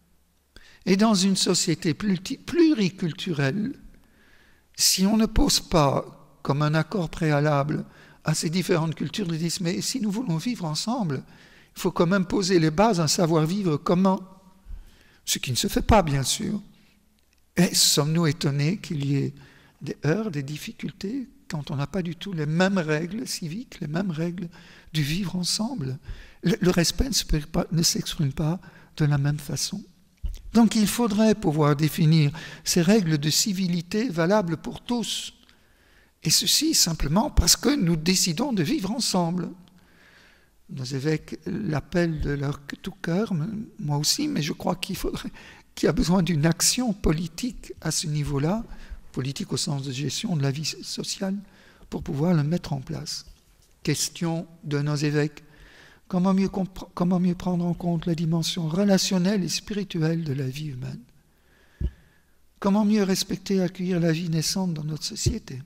Et dans une société pluriculturelle, si on ne pose pas comme un accord préalable à ces différentes cultures, ils disent, mais si nous voulons vivre ensemble, il faut quand même poser les bases d'un savoir-vivre commun. Ce qui ne se fait pas, bien sûr. Et sommes-nous étonnés qu'il y ait des heurts, des difficultés, quand on n'a pas du tout les mêmes règles civiques, les mêmes règles du vivre ensemble? Le, le respect ne s'exprime pas de la même façon. Donc il faudrait pouvoir définir ces règles de civilité valables pour tous. Et ceci simplement parce que nous décidons de vivre ensemble. Nos évêques l'appellent de leur tout cœur, moi aussi, mais je crois qu'il faudrait, qu'il y a besoin d'une action politique à ce niveau-là, politique au sens de gestion de la vie sociale, pour pouvoir le mettre en place. Question de nos évêques. Comment mieux, comment mieux prendre en compte la dimension relationnelle et spirituelle de la vie humaine? Comment mieux respecter et accueillir la vie naissante dans notre société?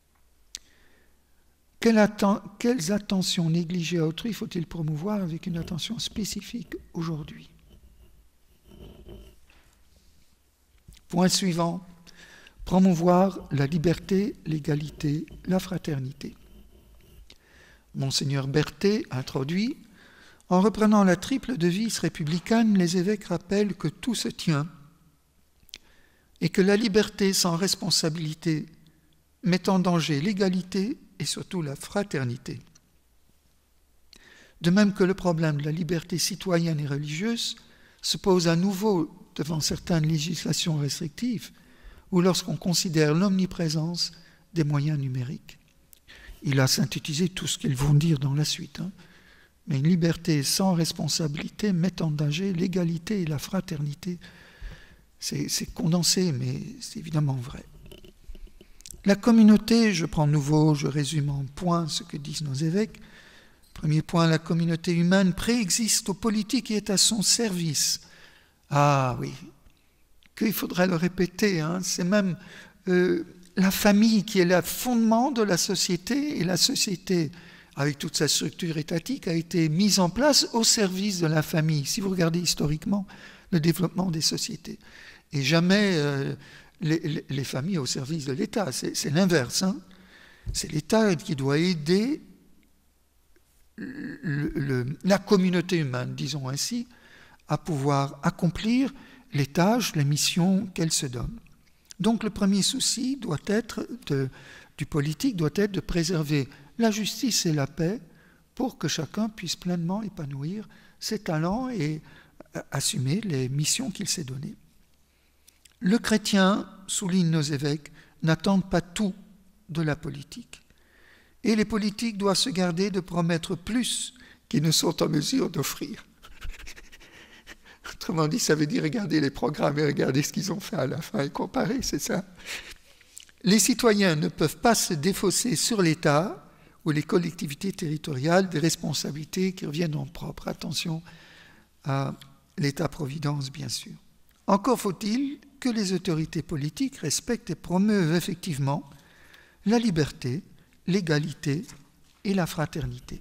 Quelle atten- quelles attentions négligées à autrui faut-il promouvoir avec une attention spécifique aujourd'hui? Point suivant, promouvoir la liberté, l'égalité, la fraternité. Monseigneur Berthet introduit, en reprenant la triple devise républicaine, les évêques rappellent que tout se tient et que la liberté sans responsabilité met en danger l'égalité et surtout la fraternité. De même que le problème de la liberté citoyenne et religieuse se pose à nouveau devant certaines législations restrictives ou lorsqu'on considère l'omniprésence des moyens numériques. Il a synthétisé tout ce qu'ils vont dire dans la suite. Hein. Mais une liberté sans responsabilité met en danger l'égalité et la fraternité. C'est, c'est condensé, mais c'est évidemment vrai. La communauté, je prends nouveau, je résume en points ce que disent nos évêques. Premier point, la communauté humaine préexiste aux politiques et est à son service. Ah oui, qu'il faudrait le répéter, hein, c'est même euh, la famille qui est le fondement de la société, et la société, avec toute sa structure étatique, a été mise en place au service de la famille, si vous regardez historiquement le développement des sociétés. Et jamais euh, les, les, les familles au service de l'État, c'est, c'est l'inverse. Hein. C'est l'État qui doit aider le, le, la communauté humaine, disons ainsi, à pouvoir accomplir les tâches, les missions qu'elle se donne. Donc le premier souci doit être de, du politique doit être de préserver la justice et la paix pour que chacun puisse pleinement épanouir ses talents et assumer les missions qu'il s'est données. Le chrétien, soulignent nos évêques, n'attend pas tout de la politique. Et les politiques doivent se garder de promettre plus qu'ils ne sont en mesure d'offrir. Autrement dit, ça veut dire regarder les programmes et regarder ce qu'ils ont fait à la fin et comparer, c'est ça. Les citoyens ne peuvent pas se défausser sur l'État ou les collectivités territoriales des responsabilités qui reviennent en propre. Attention à l'État-providence, bien sûr. Encore faut-il, que les autorités politiques respectent et promeuvent effectivement la liberté, l'égalité et la fraternité.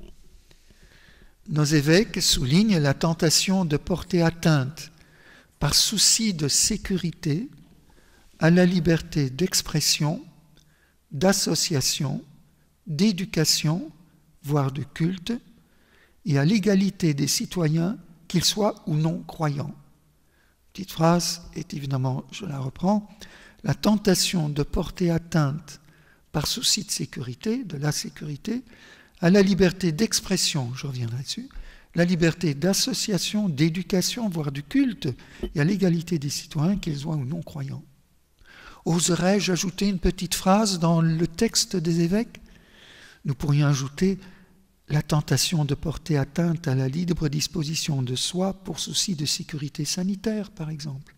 Nos évêques soulignent la tentation de porter atteinte, par souci de sécurité, à la liberté d'expression, d'association, d'éducation, voire de culte, et à l'égalité des citoyens, qu'ils soient ou non croyants. Petite phrase est évidemment, je la reprends, la tentation de porter atteinte par souci de sécurité, de la sécurité, à la liberté d'expression, je reviendrai dessus, la liberté d'association, d'éducation, voire du culte, et à l'égalité des citoyens, qu'ils soient ou non croyants. Oserais-je ajouter une petite phrase dans le texte des évêques? Nous pourrions ajouter la tentation de porter atteinte à la libre disposition de soi pour souci de sécurité sanitaire, par exemple.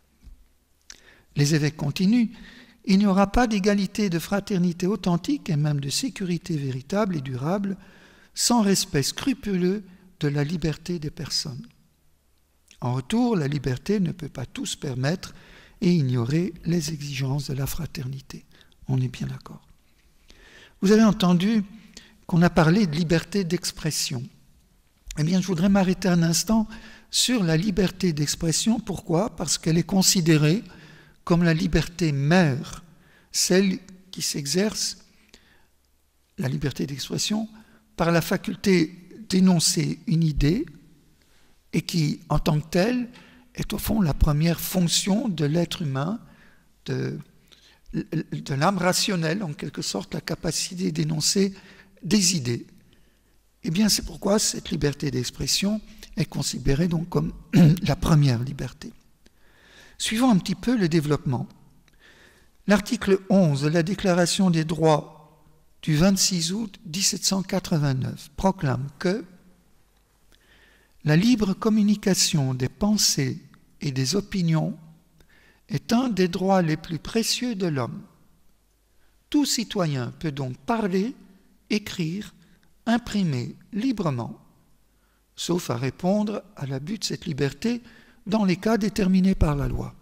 Les évêques continuent. Il n'y aura pas d'égalité, de fraternité authentique et même de sécurité véritable et durable sans respect scrupuleux de la liberté des personnes. En retour, la liberté ne peut pas tout se permettre et ignorer les exigences de la fraternité. On est bien d'accord. Vous avez entendu qu'on a parlé de liberté d'expression. Eh bien, je voudrais m'arrêter un instant sur la liberté d'expression. Pourquoi? Parce qu'elle est considérée comme la liberté mère, celle qui s'exerce, la liberté d'expression, par la faculté d'énoncer une idée et qui, en tant que telle, est au fond la première fonction de l'être humain, de, de l'âme rationnelle, en quelque sorte, la capacité d'énoncer des idées. Eh bien, c'est pourquoi cette liberté d'expression est considérée donc comme la première liberté. Suivons un petit peu le développement. L'article onze de la Déclaration des droits du vingt-six août mille sept cent quatre-vingt-neuf proclame que la libre communication des pensées et des opinions est un des droits les plus précieux de l'homme. Tout citoyen peut donc parler, écrire, imprimer librement, sauf à répondre à l'abus de cette liberté dans les cas déterminés par la loi.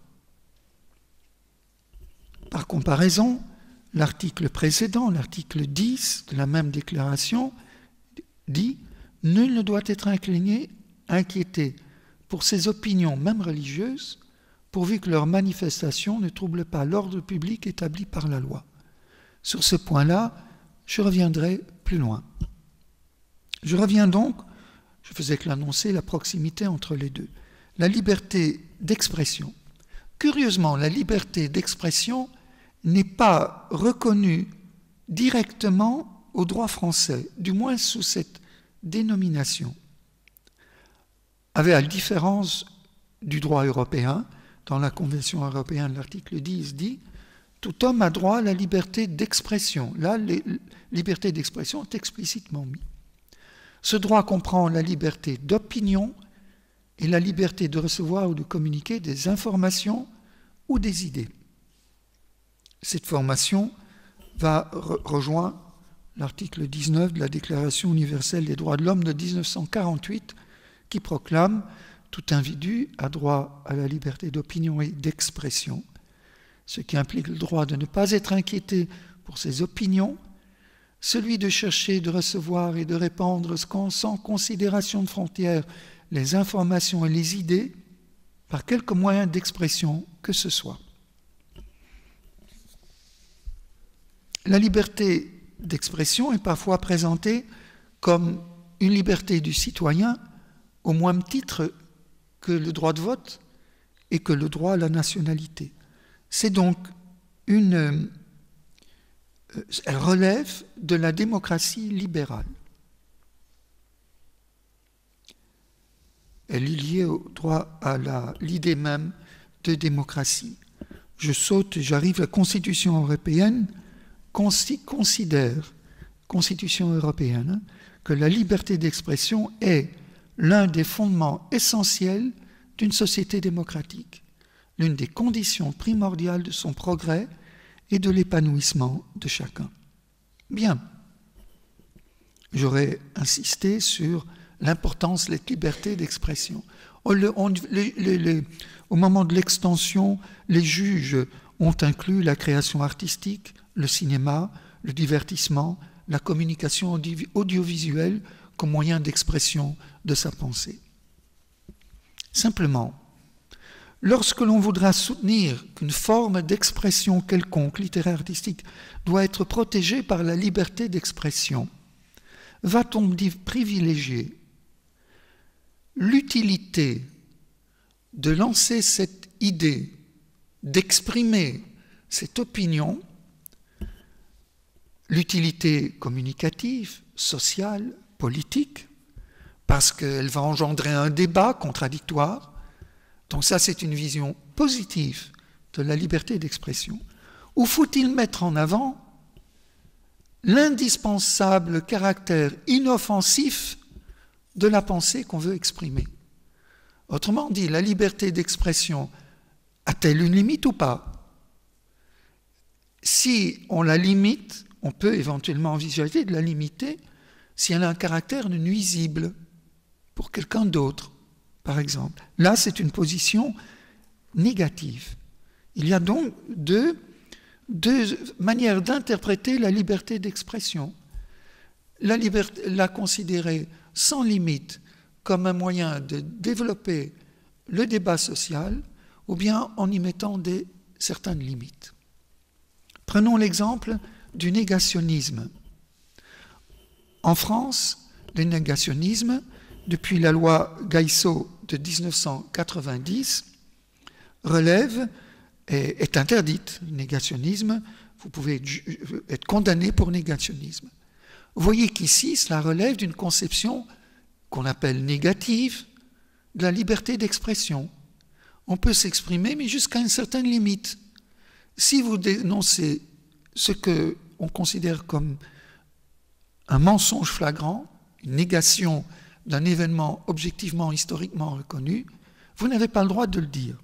Par comparaison, l'article précédent, l'article dix de la même déclaration, dit « Nul ne doit être incliné, inquiété pour ses opinions, même religieuses, pourvu que leurs manifestations ne troublent pas l'ordre public établi par la loi. » Sur ce point-là, je reviendrai plus loin. Je reviens donc, je faisais que l'annoncer, la proximité entre les deux. La liberté d'expression. Curieusement, la liberté d'expression n'est pas reconnue directement au droit français, du moins sous cette dénomination. À la différence du droit européen, dans la Convention européenne, l'article dix dit « Tout homme a droit à la liberté d'expression ». Là, la liberté d'expression est explicitement mise. Ce droit comprend la liberté d'opinion et la liberté de recevoir ou de communiquer des informations ou des idées. Cette formation va re- rejoindre l'article dix-neuf de la Déclaration universelle des droits de l'homme de mille neuf cent quarante-huit qui proclame « Tout individu a droit à la liberté d'opinion et d'expression », ce qui implique le droit de ne pas être inquiété pour ses opinions, celui de chercher, de recevoir et de répandre sans considération de frontières les informations et les idées par quelque moyen d'expression que ce soit. La liberté d'expression est parfois présentée comme une liberté du citoyen au même titre que le droit de vote et que le droit à la nationalité. C'est donc une... Euh, elle relève de la démocratie libérale. Elle est liée au droit à la, l'idée même de démocratie. Je saute, j'arrive à la Constitution européenne, considère, Constitution européenne, hein, que la liberté d'expression est l'un des fondements essentiels d'une société démocratique, l'une des conditions primordiales de son progrès et de l'épanouissement de chacun. Bien, j'aurais insisté sur l'importance de cette liberté d'expression. On le, on, les, les, les, au moment de l'extension, les juges ont inclus la création artistique, le cinéma, le divertissement, la communication audio, audiovisuelle comme moyen d'expression de sa pensée. Simplement, lorsque l'on voudra soutenir qu'une forme d'expression quelconque, littéraire, artistique, doit être protégée par la liberté d'expression, va-t-on privilégier l'utilité de lancer cette idée, d'exprimer cette opinion, l'utilité communicative, sociale, politique, parce qu'elle va engendrer un débat contradictoire. Donc ça, c'est une vision positive de la liberté d'expression. Ou faut-il mettre en avant l'indispensable caractère inoffensif de la pensée qu'on veut exprimer? Autrement dit, la liberté d'expression a-t-elle une limite ou pas? Si on la limite, on peut éventuellement envisager de la limiter si elle a un caractère nuisible pour quelqu'un d'autre, par exemple. Là, c'est une position négative. Il y a donc deux, deux manières d'interpréter la liberté d'expression. La, liberté, la considérer sans limite comme un moyen de développer le débat social, ou bien en y mettant des, certaines limites. Prenons l'exemple du négationnisme. En France, le négationnisme, depuis la loi Gaïsseau de mille neuf cent quatre-vingt-dix, relève et est interdite. Le négationnisme, vous pouvez être condamné pour négationnisme. Vous voyez qu'ici, cela relève d'une conception qu'on appelle négative de la liberté d'expression. On peut s'exprimer, mais jusqu'à une certaine limite. Si vous dénoncez ce qu'on considère comme un mensonge flagrant, une négation d'un événement objectivement, historiquement reconnu, vous n'avez pas le droit de le dire.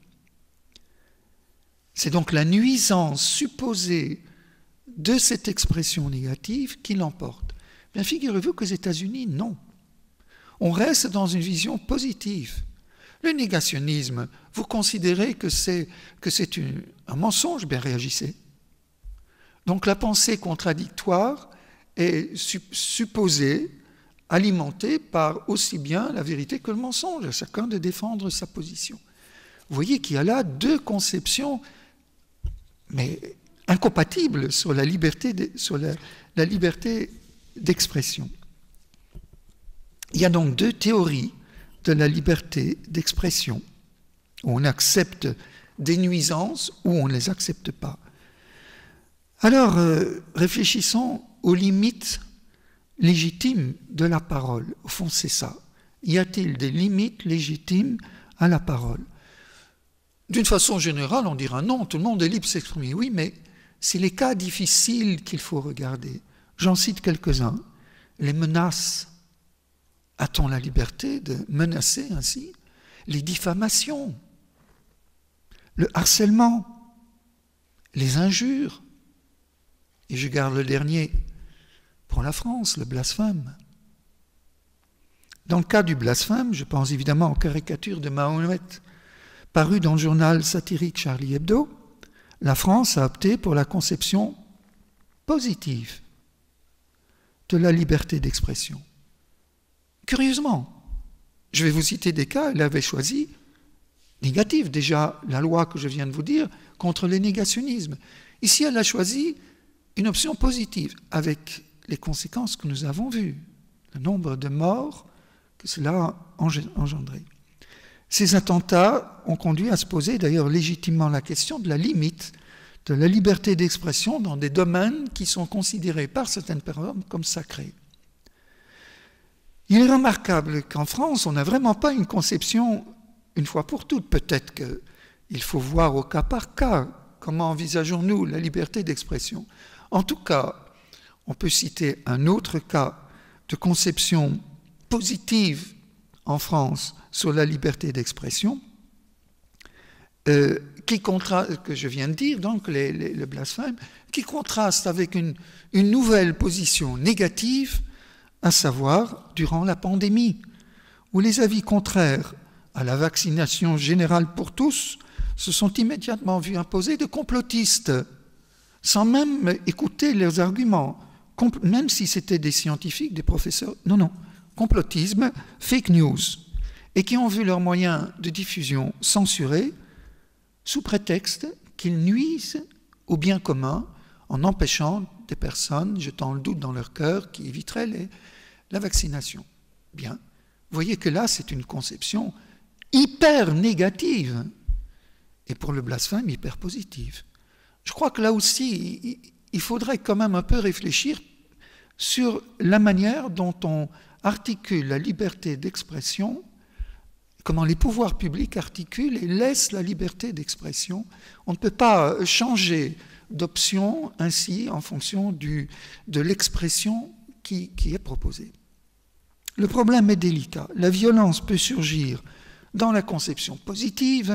C'est donc la nuisance supposée de cette expression négative qui l'emporte. Bien, figurez-vous qu'aux États-Unis, non. On reste dans une vision positive. Le négationnisme, vous considérez que c'est que c'est un mensonge, bien réagissez. Donc la pensée contradictoire est supposée, alimentée par aussi bien la vérité que le mensonge, à chacun de défendre sa position. Vous voyez qu'il y a là deux conceptions, mais incompatibles sur la liberté de, sur la, la liberté d'expression. Il y a donc deux théories de la liberté d'expression, où on accepte des nuisances ou on ne les accepte pas. Alors, euh, réfléchissons aux limites légitimes de la parole. Au fond, c'est ça. Y a-t-il des limites légitimes à la parole? D'une façon générale, on dira non, tout le monde est libre de s'exprimer. Oui, mais c'est les cas difficiles qu'il faut regarder. J'en cite quelques-uns. Les menaces. A-t-on la liberté de menacer ainsi? Les diffamations, le harcèlement, les injures, et je garde le dernier pour la France, le blasphème. Dans le cas du blasphème, je pense évidemment aux caricatures de Mahomet parues dans le journal satirique Charlie Hebdo. La France a opté pour la conception positive de la liberté d'expression. Curieusement, je vais vous citer des cas, elle avait choisi négatif, déjà la loi que je viens de vous dire, contre le négationnisme. Ici, elle a choisi une option positive, avec les conséquences que nous avons vues, le nombre de morts que cela a engendré. Ces attentats ont conduit à se poser d'ailleurs légitimement la question de la limite de la liberté d'expression dans des domaines qui sont considérés par certaines personnes comme sacrés. Il est remarquable qu'en France, on n'a vraiment pas une conception une fois pour toutes. Peut-être qu'il faut voir au cas par cas comment envisageons-nous la liberté d'expression. En tout cas, on peut citer un autre cas de conception positive en France sur la liberté d'expression, euh, qui contraste, que je viens de dire, donc les, les, le blasphème, qui contraste avec une, une nouvelle position négative, à savoir durant la pandémie. où les avis contraires à la vaccination générale pour tous se sont immédiatement vus imposer de complotistes, sans même écouter leurs arguments, même si c'était des scientifiques, des professeurs. Non, non, complotisme, fake news, et qui ont vu leurs moyens de diffusion censurés sous prétexte qu'ils nuisent au bien commun en empêchant des personnes, jetant le doute dans leur cœur, qui éviteraient les, la vaccination. Bien, vous voyez que là, c'est une conception hyper négative, et pour le blasphème, hyper positive. Je crois que là aussi, il faudrait quand même un peu réfléchir sur la manière dont on articule la liberté d'expression, comment les pouvoirs publics articulent et laissent la liberté d'expression. On ne peut pas changer d'option ainsi en fonction du, de l'expression qui, qui est proposée. Le problème est délicat. La violence peut surgir dans la conception positive,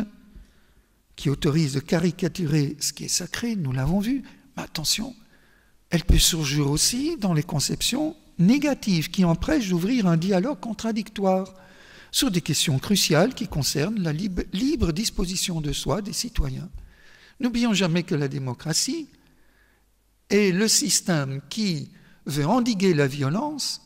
qui autorise de caricaturer ce qui est sacré, nous l'avons vu, mais attention, elle peut surgir aussi dans les conceptions négatives, qui empêchent d'ouvrir un dialogue contradictoire sur des questions cruciales qui concernent la libre, libre disposition de soi des citoyens. N'oublions jamais que la démocratie est le système qui veut endiguer la violence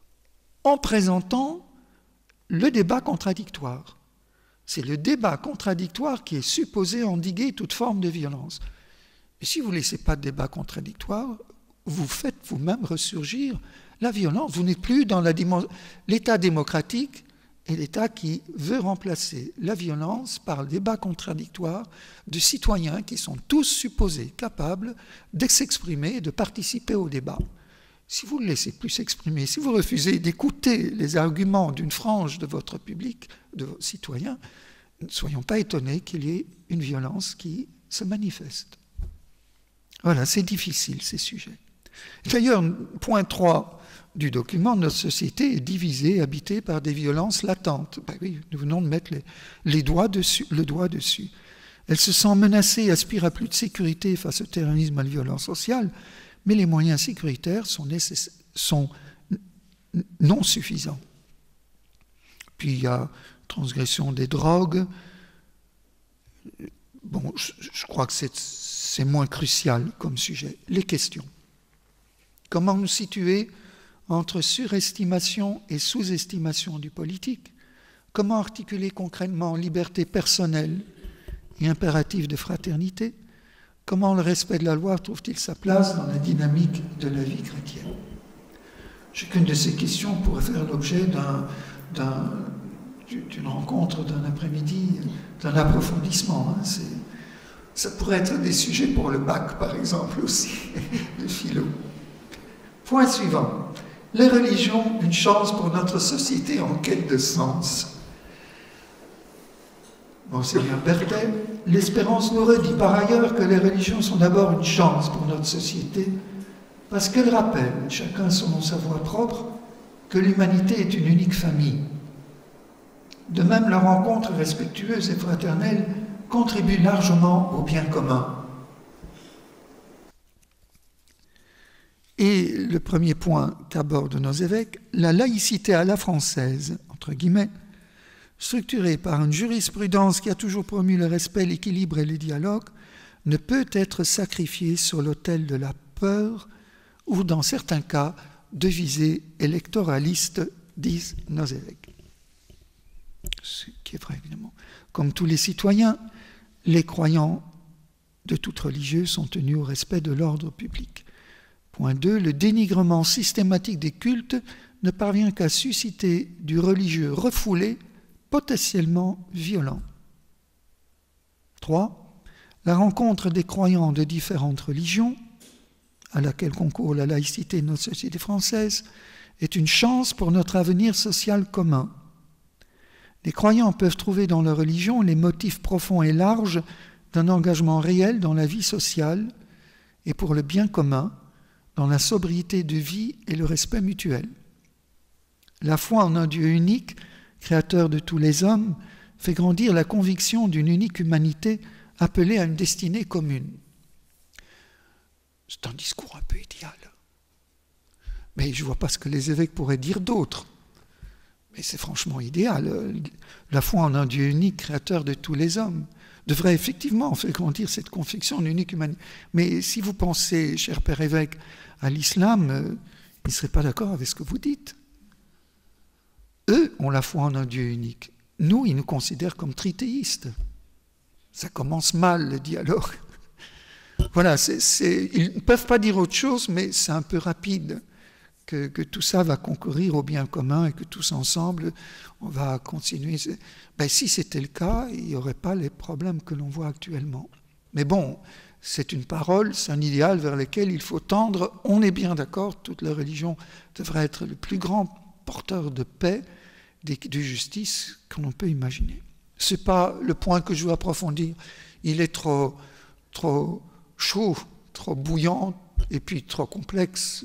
en présentant le débat contradictoire. C'est le débat contradictoire qui est supposé endiguer toute forme de violence. Et si vous ne laissez pas de débat contradictoire, vous faites vous-même ressurgir la violence. Vous n'êtes plus dans l'état démocratique et l'état qui veut remplacer la violence par le débat contradictoire de citoyens qui sont tous supposés capables de s'exprimer et de participer au débat. Si vous ne le laissez plus s'exprimer, si vous refusez d'écouter les arguments d'une frange de votre public, de vos citoyens, ne soyons pas étonnés qu'il y ait une violence qui se manifeste. Voilà, c'est difficile ces sujets. D'ailleurs, point trois du document, notre société est divisée, habitée par des violences latentes. Ben oui, nous venons de mettre les, les doigts dessus, le doigt dessus. Elle se sent menacée et aspire à plus de sécurité face au terrorisme et à la violence sociale, mais les moyens sécuritaires sont, nécess... sont non suffisants. Puis il y a transgression des drogues. Bon, je, je crois que c'est moins crucial comme sujet. Les questions. Comment nous situer entre surestimation et sous-estimation du politique? Comment articuler concrètement liberté personnelle et impératif de fraternité? Comment le respect de la loi trouve-t-il sa place dans la dynamique de la vie chrétienne? Chacune de ces questions pourrait faire l'objet d'une rencontre, d'un après-midi, d'un approfondissement. Hein. Ça pourrait être des sujets pour le bac, par exemple, aussi, le philo. Point suivant. Les religions, une chance pour notre société en quête de sens. Monseigneur Berthet, l'espérance nous redit par ailleurs que les religions sont d'abord une chance pour notre société, parce qu'elles rappellent, chacun selon sa voie propre, que l'humanité est une unique famille. De même, leur rencontre respectueuse et fraternelle contribue largement au bien commun. Et le premier point qu'abordent nos évêques, la laïcité à la française, entre guillemets, structurée par une jurisprudence qui a toujours promu le respect, l'équilibre et le dialogue, ne peut être sacrifiée sur l'autel de la peur ou, dans certains cas, de visées électoralistes, disent nos évêques. Ce qui est vrai, évidemment. Comme tous les citoyens, les croyants de toute religieuse sont tenus au respect de l'ordre public. Point deux, le dénigrement systématique des cultes ne parvient qu'à susciter du religieux refoulé, potentiellement violent. trois. La rencontre des croyants de différentes religions, à laquelle concourt la laïcité de notre société française, est une chance pour notre avenir social commun. Les croyants peuvent trouver dans leur religion les motifs profonds et larges d'un engagement réel dans la vie sociale et pour le bien commun, dans la sobriété de vie et le respect mutuel. La foi en un Dieu unique, créateur de tous les hommes, fait grandir la conviction d'une unique humanité appelée à une destinée commune. C'est un discours un peu idéal. Mais je ne vois pas ce que les évêques pourraient dire d'autre. mais c'est franchement idéal. La foi en un Dieu unique, créateur de tous les hommes, devrait effectivement faire grandir cette conviction d'unique humanité. Mais si vous pensez, cher Père évêque, à l'islam, euh, ils ne seraient pas d'accord avec ce que vous dites. Eux ont la foi en un Dieu unique. Nous, ils nous considèrent comme trithéistes. Ça commence mal, le dialogue. Voilà, c'est, c'est, ils ne peuvent pas dire autre chose, mais c'est un peu rapide, que, que tout ça va concourir au bien commun et que tous ensemble, on va continuer. Ben, si c'était le cas, il n'y aurait pas les problèmes que l'on voit actuellement. Mais bon, c'est une parole, c'est un idéal vers lequel il faut tendre. On est bien d'accord, toute la religion devrait être le plus grand porteur de paix, de justice qu'on peut imaginer. Ce n'est pas le point que je veux approfondir. Il est trop, trop chaud, trop bouillant et puis trop complexe.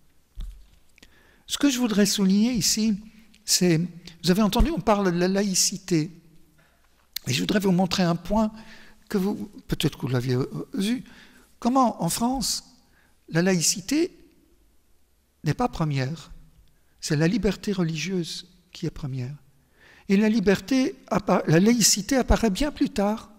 Ce que je voudrais souligner ici, c'est, vous avez entendu, on parle de la laïcité. Et je voudrais vous montrer un point que vous, peut-être que vous l'aviez vu. Comment, en France, la laïcité n'est pas première. C'est la liberté religieuse qui est première. Et la liberté, la laïcité apparaît bien plus tard,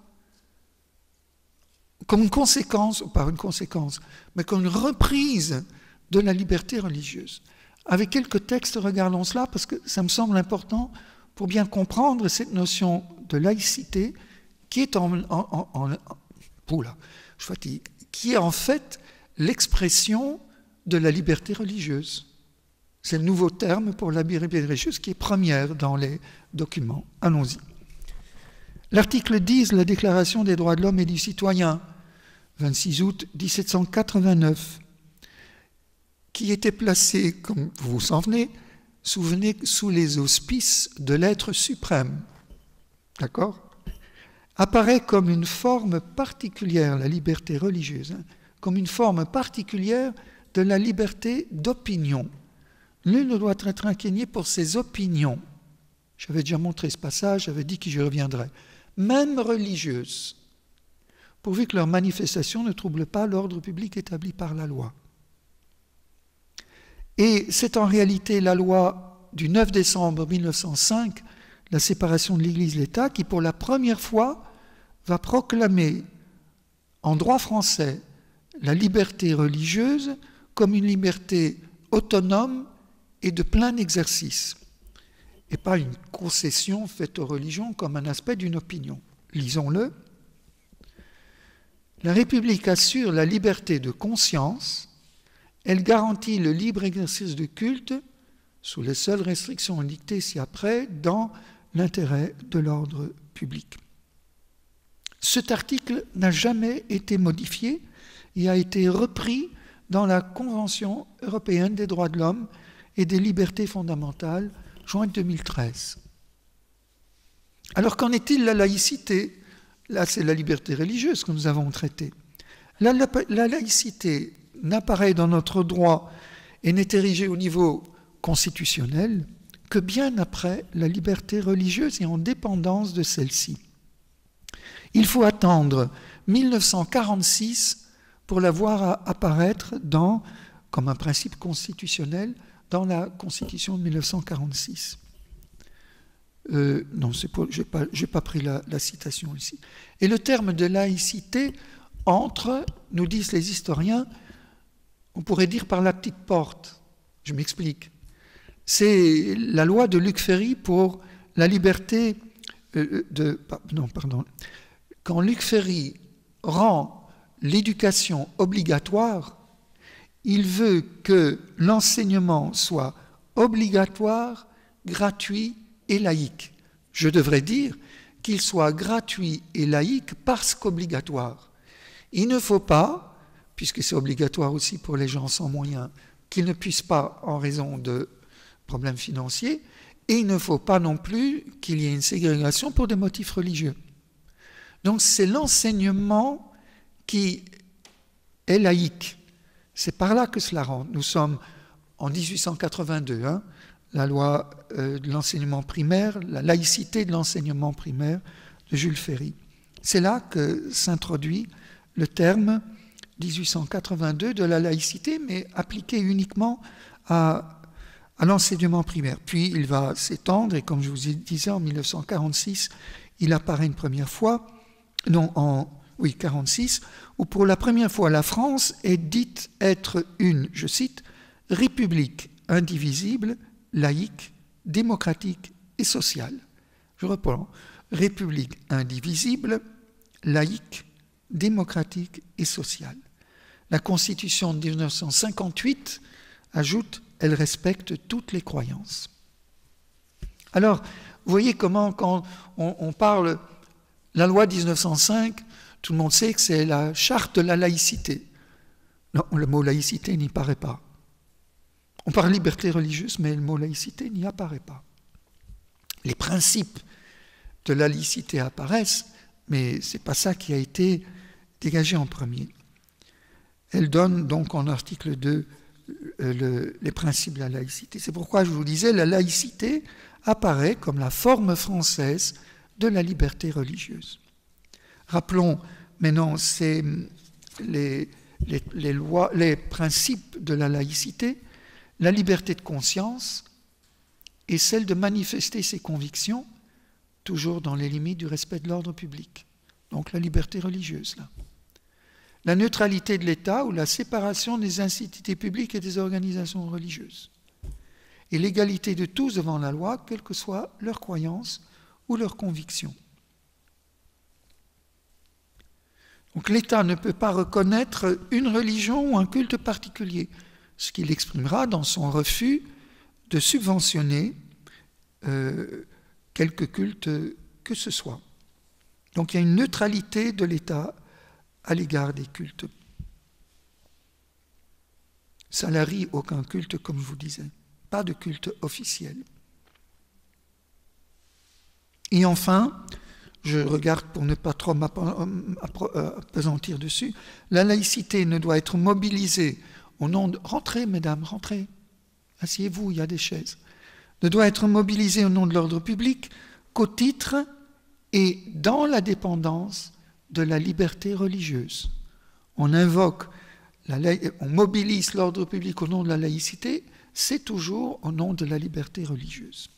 comme une conséquence, ou pas une conséquence, mais comme une reprise de la liberté religieuse. Avec quelques textes, regardons cela, parce que ça me semble important pour bien comprendre cette notion de laïcité qui est en, en, en, en oula, je fatigue, qui est en fait l'expression de la liberté religieuse. C'est le nouveau terme pour la liberté religieuse qui est première dans les documents. Allons-y. L'article dix de la Déclaration des droits de l'homme et du citoyen, vingt-six août mille sept cent quatre-vingt-neuf, qui était placé, comme vous vous souvenez, souvenez, sous les auspices de l'être suprême, d'accord, apparaît comme une forme particulière, la liberté religieuse, hein, comme une forme particulière de la liberté d'opinion. Nul ne doit être inquiété pour ses opinions. J'avais déjà montré ce passage, j'avais dit que j'y reviendrais. Même religieuses, pourvu que leur manifestation ne trouble pas l'ordre public établi par la loi. Et c'est en réalité la loi du neuf décembre mille neuf cent cinq, la séparation de l'Église et de l'État, qui pour la première fois va proclamer en droit français la liberté religieuse comme une liberté autonome et de plein exercice, et pas une concession faite aux religions comme un aspect d'une opinion. Lisons-le. La République assure la liberté de conscience, elle garantit le libre exercice de culte, sous les seules restrictions dictées ci-après, dans l'intérêt de l'ordre public. Cet article n'a jamais été modifié et a été repris dans la Convention européenne des droits de l'homme et des libertés fondamentales, juin deux mille treize. Alors qu'en est-il de la laïcité? Là, c'est la liberté religieuse que nous avons traitée. La, la, la laïcité n'apparaît dans notre droit et n'est érigée au niveau constitutionnel que bien après la liberté religieuse et en dépendance de celle-ci. Il faut attendre mille neuf cent quarante-six pour la voir apparaître dans, comme un principe constitutionnel dans la Constitution de mille neuf cent quarante-six. Euh, non, je n'ai pas, pas pris la, la citation ici. Et le terme de laïcité entre, nous disent les historiens, on pourrait dire par la petite porte. Je m'explique. C'est la loi de Luc Ferry pour la liberté euh, de... Non, pardon. Quand Luc Ferry rend l'éducation obligatoire, il veut que l'enseignement soit obligatoire, gratuit et laïque. Je devrais dire qu'il soit gratuit et laïque parce qu'obligatoire. Il ne faut pas, puisque c'est obligatoire aussi pour les gens sans moyens, qu'ils ne puissent pas en raison de problèmes financiers, et il ne faut pas non plus qu'il y ait une ségrégation pour des motifs religieux. Donc c'est l'enseignement qui est laïque. C'est par là que cela rentre. Nous sommes en dix-huit cent quatre-vingt-deux, hein, la loi euh, de l'enseignement primaire, la laïcité de l'enseignement primaire de Jules Ferry. C'est là que s'introduit le terme dix-huit cent quatre-vingt-deux de la laïcité, mais appliqué uniquement à, à l'enseignement primaire. Puis il va s'étendre, et comme je vous ai disais, en mille neuf cent quarante-six, il apparaît une première fois, non, en oui, quarante-six, où pour la première fois la France est dite être une, je cite, « république indivisible, laïque, démocratique et sociale ». Je reprends, « république indivisible, laïque, démocratique et sociale ». La Constitution de mille neuf cent cinquante-huit ajoute « elle respecte toutes les croyances ». Alors, vous voyez comment quand on, on parle la loi de mille neuf cent cinq, tout le monde sait que c'est la charte de la laïcité. Non, le mot laïcité n'y paraît pas. On parle liberté religieuse, mais le mot laïcité n'y apparaît pas. Les principes de la laïcité apparaissent, mais ce n'est pas ça qui a été dégagé en premier. Elle donne donc en article deux le, les principes de la laïcité. C'est pourquoi je vous disais, la laïcité apparaît comme la forme française de la liberté religieuse. Rappelons maintenant c'est les, les, les, lois, les principes de la laïcité, la liberté de conscience et celle de manifester ses convictions, toujours dans les limites du respect de l'ordre public. Donc la liberté religieuse, là. La neutralité de l'État ou la séparation des institutions publiques et des organisations religieuses. Et l'égalité de tous devant la loi, quelles que soient leurs croyances ou leurs convictions. Donc l'État ne peut pas reconnaître une religion ou un culte particulier, ce qu'il exprimera dans son refus de subventionner euh, quelque culte que ce soit. Donc il y a une neutralité de l'État à l'égard des cultes. Ça n'arrive aucun culte, comme je vous disais. Pas de culte officiel. Et enfin, je regarde pour ne pas trop m'appesantir dessus, la laïcité ne doit être mobilisée au nom de... Rentrez, mesdames, rentrez. Asseyez-vous, il y a des chaises. Ne doit être mobilisée au nom de l'ordre public qu'au titre et dans la dépendance de la liberté religieuse. On invoque, la laï... on mobilise l'ordre public au nom de la laïcité, c'est toujours au nom de la liberté religieuse.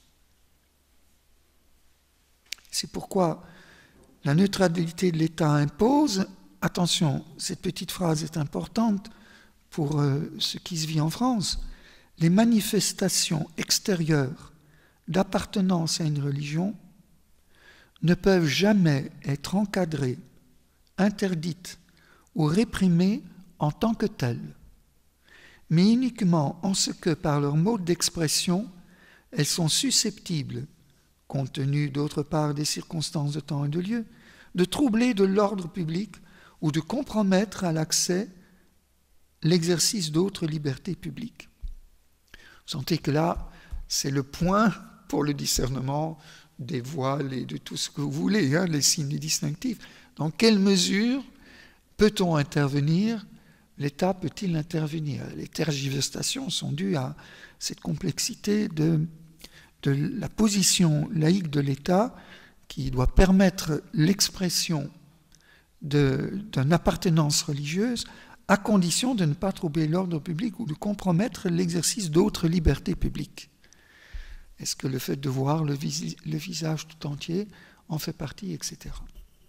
C'est pourquoi la neutralité de l'État impose, attention, cette petite phrase est importante pour euh, ce qui se vit en France, les manifestations extérieures d'appartenance à une religion ne peuvent jamais être encadrées, interdites ou réprimées en tant que telles, mais uniquement en ce que, par leur mode d'expression, elles sont susceptibles, compte tenu d'autre part des circonstances de temps et de lieu, de troubler de l'ordre public ou de compromettre à l'accès l'exercice d'autres libertés publiques. Vous sentez que là, c'est le point pour le discernement des voiles et de tout ce que vous voulez, hein, les signes distinctifs. Dans quelle mesure peut-on intervenir? L'État peut-il intervenir? Les tergiversations sont dues à cette complexité de, de la position laïque de l'État qui doit permettre l'expression d'une appartenance religieuse à condition de ne pas troubler l'ordre public ou de compromettre l'exercice d'autres libertés publiques. Est-ce que le fait de voir le, vis le visage tout entier en fait partie, et cetera.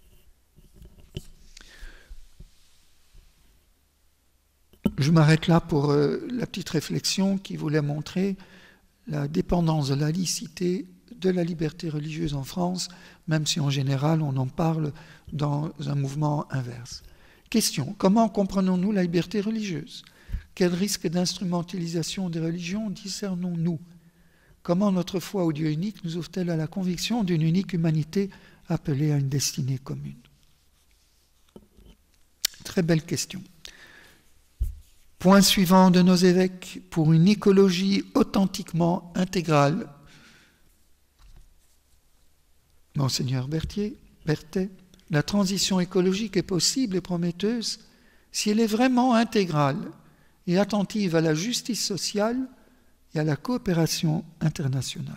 Je m'arrête là pour euh, la petite réflexion qui voulait montrer la dépendance de la laïcité de la liberté religieuse en France, même si en général on en parle dans un mouvement inverse. Question, comment comprenons-nous la liberté religieuse? Quel risque d'instrumentalisation des religions discernons-nous? Comment notre foi au Dieu unique nous ouvre-t-elle à la conviction d'une unique humanité appelée à une destinée commune? Très belle question. Point suivant de nos évêques, pour une écologie authentiquement intégrale. Monseigneur Berthier, Berthet, la transition écologique est possible et prometteuse si elle est vraiment intégrale et attentive à la justice sociale et à la coopération internationale.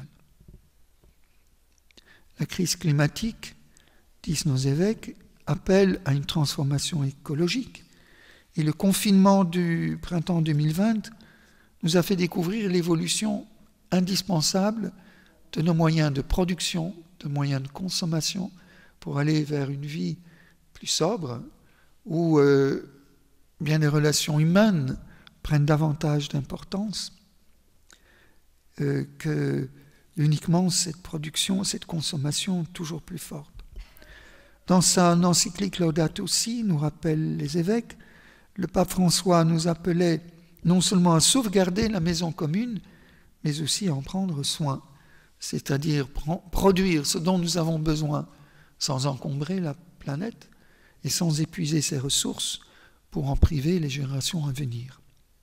La crise climatique, disent nos évêques, appelle à une transformation écologique. Et le confinement du printemps deux mille vingt nous a fait découvrir l'évolution indispensable de nos moyens de production, de moyens de consommation, pour aller vers une vie plus sobre, où euh, bien les relations humaines prennent davantage d'importance euh, que uniquement cette production, cette consommation toujours plus forte. Dans sa encyclique Laudato Si, nous rappellent les évêques, le pape François nous appelait non seulement à sauvegarder la maison commune, mais aussi à en prendre soin, c'est-à-dire produire ce dont nous avons besoin sans encombrer la planète et sans épuiser ses ressources pour en priver les générations à venir.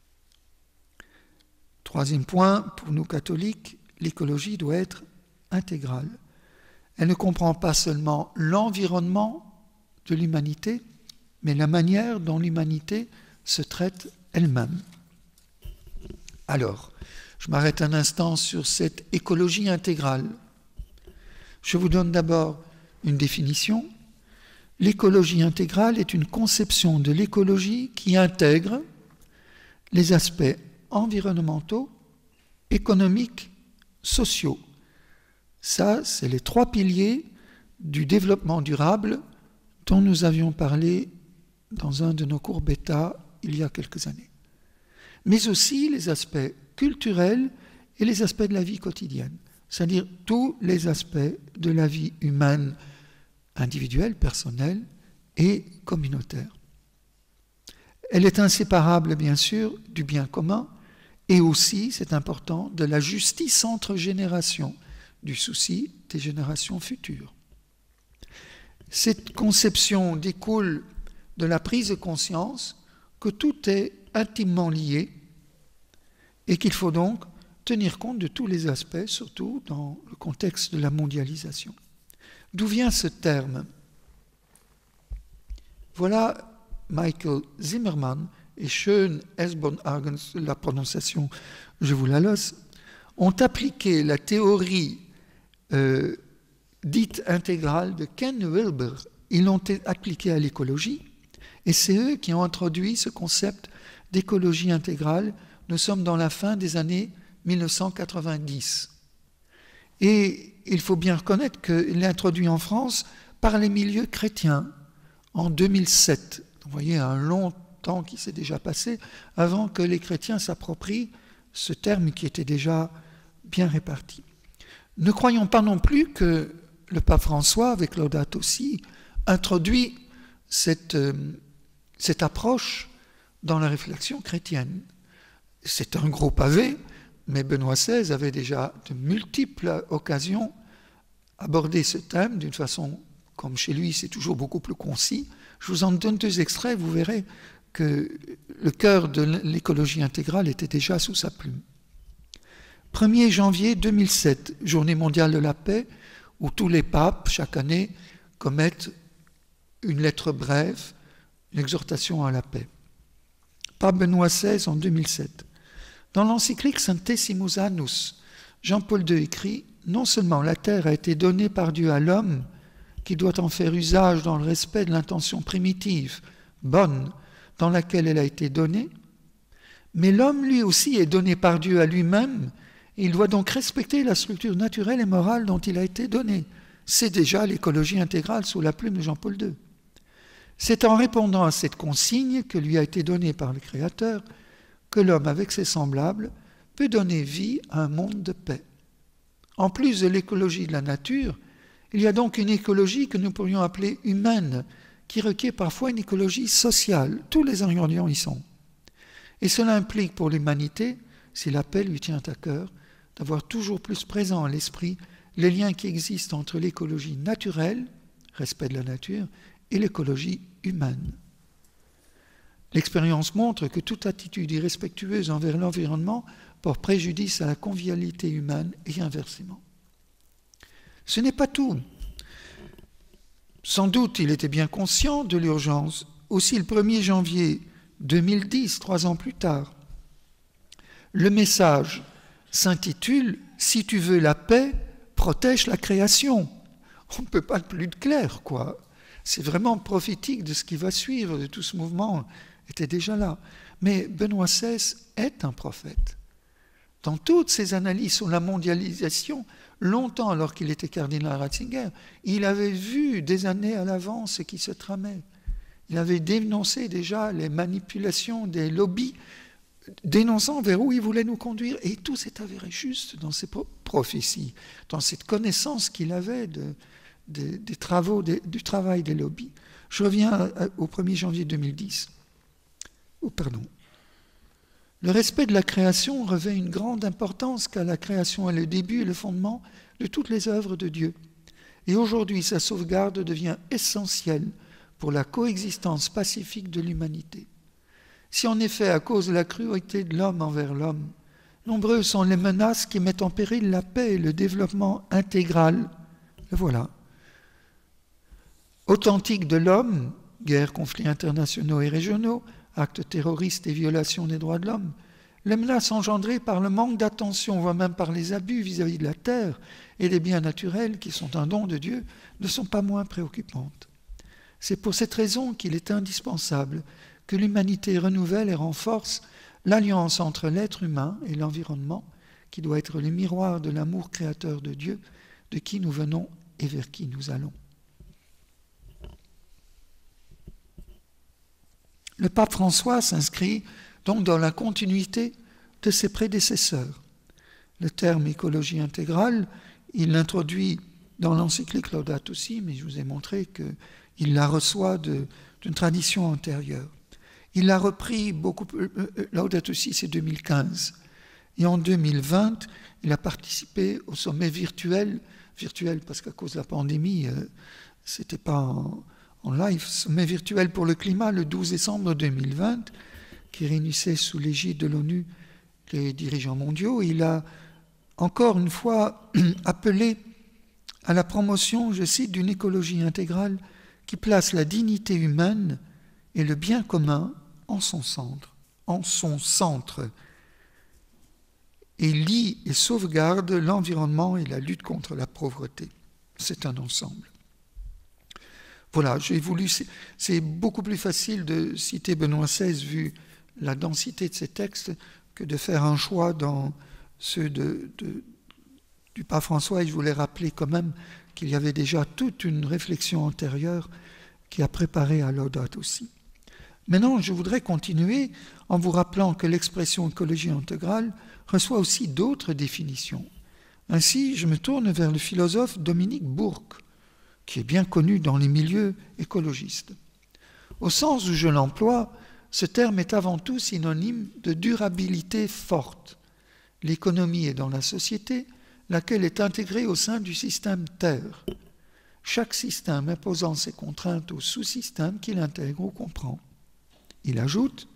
Troisième point, pour nous catholiques, l'écologie doit être intégrale. Elle ne comprend pas seulement l'environnement de l'humanité, mais la manière dont l'humanité se traite elle-même. Alors, je m'arrête un instant sur cette écologie intégrale. Je vous donne d'abord une définition. L'écologie intégrale est une conception de l'écologie qui intègre les aspects environnementaux, économiques, sociaux. Ça, c'est les trois piliers du développement durable dont nous avions parlé dans un de nos cours bêta il y a quelques années. Mais aussi les aspects culturels et les aspects de la vie quotidienne, c'est-à-dire tous les aspects de la vie humaine, individuelle, personnelle et communautaire. Elle est inséparable, bien sûr, du bien commun et aussi, c'est important, de la justice entre générations, du souci des générations futures. Cette conception découle de la prise de conscience que tout est intimement lié et qu'il faut donc tenir compte de tous les aspects, surtout dans le contexte de la mondialisation. D'où vient ce terme? Voilà Michael Zimmermann et Schön Esbonhagen, la prononciation, je vous la laisse, ont appliqué la théorie euh, dite intégrale de Ken Wilber. Ils l'ont appliquée à l'écologie et c'est eux qui ont introduit ce concept d'écologie intégrale. Nous sommes dans la fin des années mille neuf cent quatre-vingt-dix. Et il faut bien reconnaître qu'il est introduit en France par les milieux chrétiens en deux mille sept. Vous voyez, un long temps qui s'est déjà passé avant que les chrétiens s'approprient ce terme qui était déjà bien réparti. Ne croyons pas non plus que le pape François, avec Laudato Si, introduit cette, euh, cette approche dans la réflexion chrétienne. C'est un gros pavé, mais Benoît seize avait déjà de multiples occasions abordé ce thème d'une façon, comme chez lui, c'est toujours beaucoup plus concis. Je vous en donne deux extraits, vous verrez que le cœur de l'écologie intégrale était déjà sous sa plume. premier janvier deux mille sept, Journée mondiale de la paix, où tous les papes, chaque année, commettent une lettre brève, une exhortation à la paix. Pape Benoît seize en deux mille sept. Dans l'encyclique Centesimus Annus, Jean-Paul deux écrit « Non seulement la terre a été donnée par Dieu à l'homme, qui doit en faire usage dans le respect de l'intention primitive, bonne, dans laquelle elle a été donnée, mais l'homme lui aussi est donné par Dieu à lui-même, et il doit donc respecter la structure naturelle et morale dont il a été donné. C'est déjà l'écologie intégrale sous la plume de Jean-Paul deux. C'est en répondant à cette consigne que lui a été donnée par le Créateur que l'homme, avec ses semblables, peut donner vie à un monde de paix. En plus de l'écologie de la nature, il y a donc une écologie que nous pourrions appeler humaine, qui requiert parfois une écologie sociale. Tous les ingrédients y sont. Et cela implique pour l'humanité, si la paix lui tient à cœur, d'avoir toujours plus présent à l'esprit les liens qui existent entre l'écologie naturelle, respect de la nature, et l'écologie humaine. L'expérience montre que toute attitude irrespectueuse envers l'environnement porte préjudice à la convivialité humaine et inversement. Ce n'est pas tout. Sans doute, il était bien conscient de l'urgence. Aussi, le premier janvier deux mille dix, trois ans plus tard, le message s'intitule « Si tu veux la paix, protège la création ». On ne peut pas être plus clair, quoi. C'est vraiment prophétique de ce qui va suivre, de tout ce mouvement était déjà là. Mais Benoît seize est un prophète. dans toutes ses analyses sur la mondialisation, longtemps alors qu'il était cardinal Ratzinger, il avait vu des années à l'avance ce qui se tramait. Il avait dénoncé déjà les manipulations des lobbies, dénonçant vers où il voulait nous conduire. Et tout s'est avéré juste dans ses prophéties, dans cette connaissance qu'il avait de, de, des travaux, de, du travail des lobbies. Je reviens à, à, au premier janvier deux mille dix. Oh, pardon. Le respect de la création revêt une grande importance car la création est le début et le fondement de toutes les œuvres de Dieu. Et aujourd'hui, sa sauvegarde devient essentielle pour la coexistence pacifique de l'humanité. Si en effet, à cause de la cruauté de l'homme envers l'homme, nombreuses sont les menaces qui mettent en péril la paix et le développement intégral, le voilà. Authentique de l'homme, guerres, conflits internationaux et régionaux, actes terroristes et violations des droits de l'homme, les menaces engendrées par le manque d'attention, voire même par les abus vis-à-vis de la terre et des biens naturels qui sont un don de Dieu, ne sont pas moins préoccupantes. C'est pour cette raison qu'il est indispensable que l'humanité renouvelle et renforce l'alliance entre l'être humain et l'environnement, qui doit être le miroir de l'amour créateur de Dieu, de qui nous venons et vers qui nous allons. Le pape François s'inscrit donc dans la continuité de ses prédécesseurs. Le terme écologie intégrale, il l'introduit dans l'encyclique Laudato Si, mais je vous ai montré qu'il la reçoit de, d'une tradition antérieure. Il l'a repris beaucoup plus, Laudato Si c'est deux mille quinze, et en deux mille vingt, il a participé au sommet virtuel, virtuel parce qu'à cause de la pandémie, euh, c'était pas en, en live, sommet virtuel pour le climat le douze décembre deux mille vingt, qui réunissait sous l'égide de l'ONU les dirigeants mondiaux. Il a encore une fois appelé à la promotion, je cite, d'une écologie intégrale qui place la dignité humaine et le bien commun en son centre, en son centre, et lie et sauvegarde l'environnement et la lutte contre la pauvreté. C'est un ensemble. Voilà, j'ai voulu, c'est, c'est beaucoup plus facile de citer Benoît seize vu la densité de ces textes que de faire un choix dans ceux de, de, du pape François. Et je voulais rappeler quand même qu'il y avait déjà toute une réflexion antérieure qui a préparé à Laudato Si. Maintenant, je voudrais continuer en vous rappelant que l'expression écologie intégrale reçoit aussi d'autres définitions. Ainsi, je me tourne vers le philosophe Dominique Bourque, qui est bien connu dans les milieux écologistes. Au sens où je l'emploie, ce terme est avant tout synonyme de durabilité forte. L'économie est dans la société, laquelle est intégrée au sein du système Terre. Chaque système imposant ses contraintes au sous-système qu'il intègre ou comprend. Il ajoute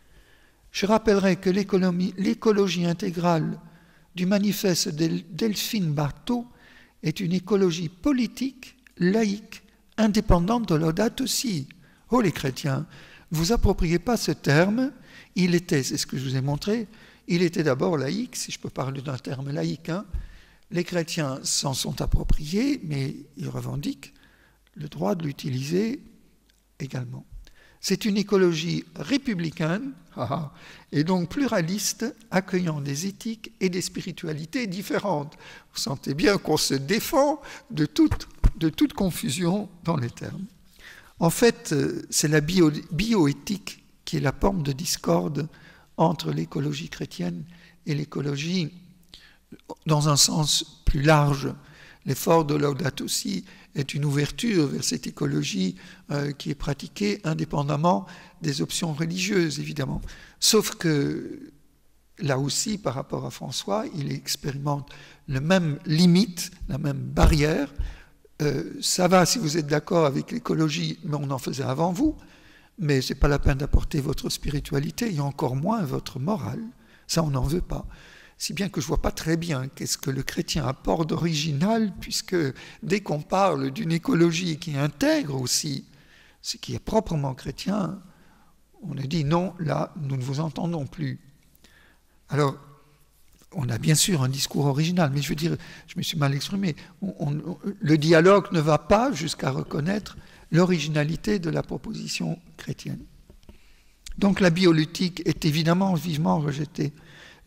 « Je rappellerai que l'écologie intégrale du manifeste de Delphine Barthaud est une écologie politique, laïque, indépendante de Laudato Si. Oh les chrétiens, vous appropriez pas ce terme, il était, c'est ce que je vous ai montré, il était d'abord laïque, si je peux parler d'un terme laïque, hein. Les chrétiens s'en sont appropriés, mais ils revendiquent le droit de l'utiliser également. C'est une écologie républicaine, et donc pluraliste, accueillant des éthiques et des spiritualités différentes. Vous sentez bien qu'on se défend de toute, de toute confusion dans les termes. En fait, c'est la bio, bioéthique qui est la forme de discorde entre l'écologie chrétienne et l'écologie dans un sens plus large. L'effort de Laudato Si est une ouverture vers cette écologie euh, qui est pratiquée indépendamment des options religieuses, évidemment. Sauf que, là aussi, par rapport à François, il expérimente la même limite, la même barrière. Euh, ça va si vous êtes d'accord avec l'écologie, mais on en faisait avant vous, mais ce n'est pas la peine d'apporter votre spiritualité, et encore moins votre morale. Ça, on n'en veut pas. Si bien que je ne vois pas très bien qu'est-ce que le chrétien apporte d'original, puisque dès qu'on parle d'une écologie qui intègre aussi ce qui est proprement chrétien, on a dit non, là, nous ne vous entendons plus. Alors, on a bien sûr un discours original, mais je veux dire, je me suis mal exprimé, on, on, le dialogue ne va pas jusqu'à reconnaître l'originalité de la proposition chrétienne. Donc la bioéthique est évidemment vivement rejetée.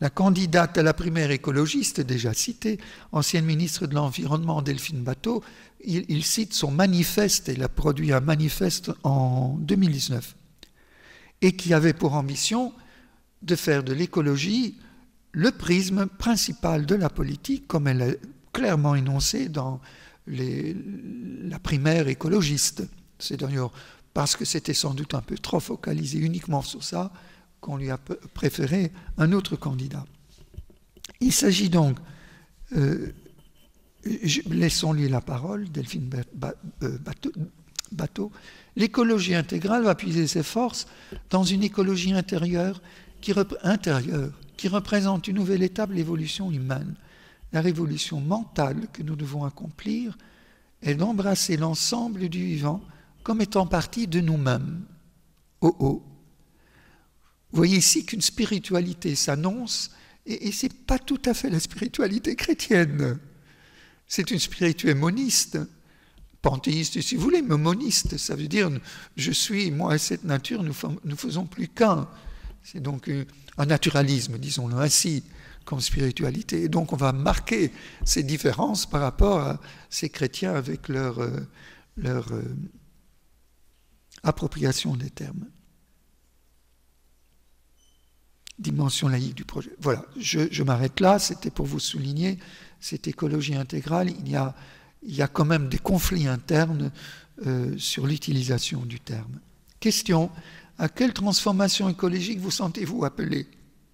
La candidate à la primaire écologiste, déjà citée, ancienne ministre de l'Environnement Delphine Batho, il, il cite son manifeste, il a produit un manifeste en deux mille dix-neuf, et qui avait pour ambition de faire de l'écologie le prisme principal de la politique, comme elle est clairement énoncée dans les, la primaire écologiste. C'est d'ailleurs parce que c'était sans doute un peu trop focalisé uniquement sur ça qu'on lui a préféré un autre candidat. Il s'agit donc, euh, laissons-lui la parole, Delphine Batho, l'écologie intégrale va puiser ses forces dans une écologie intérieure qui, intérieure qui représente une nouvelle étape de l'évolution humaine. La révolution mentale que nous devons accomplir est d'embrasser l'ensemble du vivant comme étant partie de nous-mêmes. Oh oh. Vous voyez ici qu'une spiritualité s'annonce, et, et ce n'est pas tout à fait la spiritualité chrétienne. C'est une spiritualité moniste, panthéiste si vous voulez, mais moniste. Ça veut dire, je suis, moi et cette nature, nous ne faisons plus qu'un. C'est donc un naturalisme, disons-le ainsi, comme spiritualité. Et donc on va marquer ces différences par rapport à ces chrétiens avec leur, euh, leur euh, appropriation des termes. Dimension laïque du projet. Voilà, je, je m'arrête là, c'était pour vous souligner cette écologie intégrale. Il y a, il y a quand même des conflits internes euh, sur l'utilisation du terme. Question, à quelle transformation écologique vous sentez-vous appelé?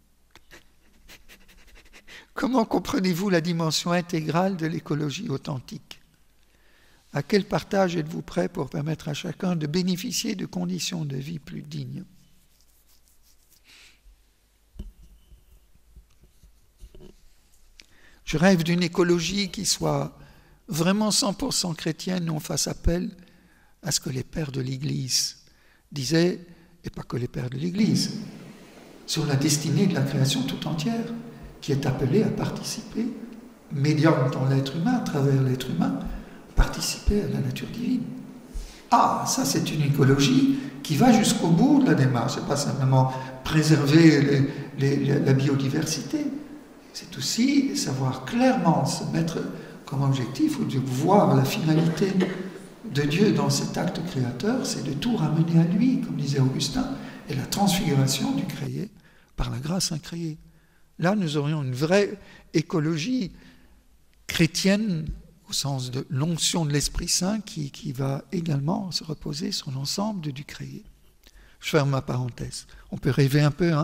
Comment comprenez-vous la dimension intégrale de l'écologie authentique? À quel partage êtes-vous prêt pour permettre à chacun de bénéficier de conditions de vie plus dignes? Je rêve d'une écologie qui soit vraiment cent pour cent chrétienne, où on fasse appel à ce que les pères de l'Église disaient, et pas que les pères de l'Église, sur la destinée de la création tout entière, qui est appelée à participer, médium dans l'être humain, à travers l'être humain, participer à la nature divine. Ah, ça c'est une écologie qui va jusqu'au bout de la démarche. Ce n'est pas simplement préserver les, les, les, la biodiversité, c'est aussi savoir clairement se mettre comme objectif, ou de voir la finalité de Dieu dans cet acte créateur, c'est de tout ramener à lui, comme disait Augustin, et la transfiguration du créé par la grâce incréée. Là, nous aurions une vraie écologie chrétienne, au sens de l'onction de l'Esprit Saint, qui, qui va également se reposer sur l'ensemble du créé. Je ferme ma parenthèse. On peut rêver un peu, hein?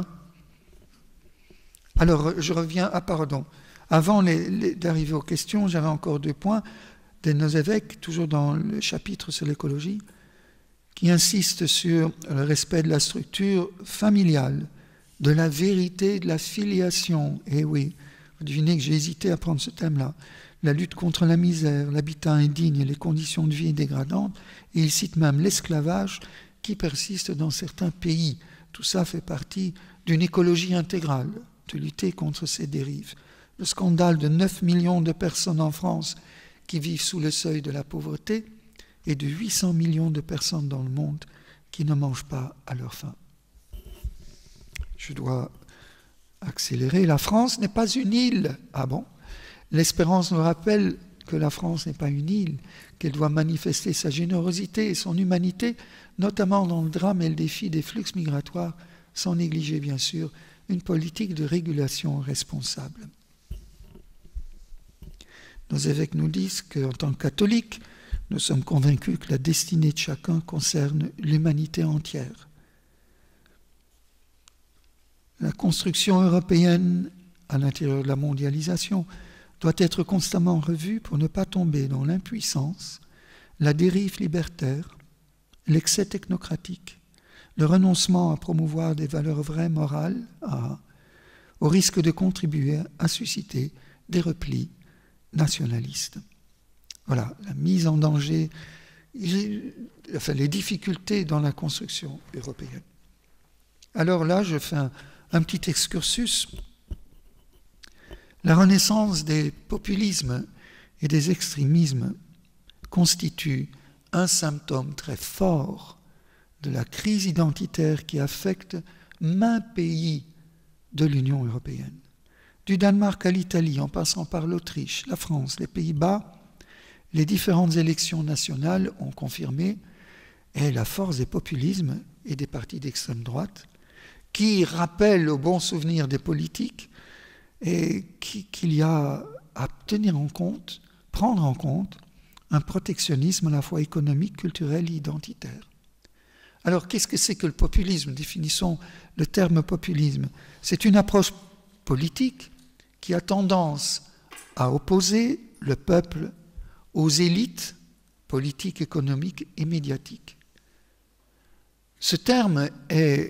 Alors, je reviens, ah pardon, avant les, les, d'arriver aux questions, j'avais encore deux points de nos évêques, toujours dans le chapitre sur l'écologie, qui insistent sur le respect de la structure familiale, de la vérité, de la filiation. Et oui, vous devinez que j'ai hésité à prendre ce thème-là. La lutte contre la misère, l'habitat indigne et les conditions de vie dégradantes, et il cite même l'esclavage qui persiste dans certains pays. Tout ça fait partie d'une écologie intégrale, de lutter contre ces dérives. Le scandale de neuf millions de personnes en France qui vivent sous le seuil de la pauvreté et de huit cents millions de personnes dans le monde qui ne mangent pas à leur faim. Je dois accélérer. La France n'est pas une île. Ah bon? L'espérance nous rappelle que la France n'est pas une île, qu'elle doit manifester sa générosité et son humanité, notamment dans le drame et le défi des flux migratoires, sans négliger bien sûr une politique de régulation responsable. Nos évêques nous disent qu'en tant que catholiques, nous sommes convaincus que la destinée de chacun concerne l'humanité entière. La construction européenne à l'intérieur de la mondialisation doit être constamment revue pour ne pas tomber dans l'impuissance, la dérive libertaire, l'excès technocratique, le renoncement à promouvoir des valeurs vraies morales, à, au risque de contribuer à susciter des replis nationalistes. Voilà, la mise en danger, enfin les difficultés dans la construction européenne. Alors là, je fais un, un petit excursus. La renaissance des populismes et des extrémismes constitue un symptôme très fort de la crise identitaire qui affecte maints pays de l'Union européenne. Du Danemark à l'Italie, en passant par l'Autriche, la France, les Pays-Bas, les différentes élections nationales ont confirmé et la force des populismes et des partis d'extrême droite qui rappellent au bon souvenir des politiques et qu'il y a à tenir en compte, prendre en compte un protectionnisme à la fois économique, culturel et identitaire. Alors, qu'est-ce que c'est que le populisme? Définissons le terme populisme. C'est une approche politique qui a tendance à opposer le peuple aux élites politiques, économiques et médiatiques. Ce terme est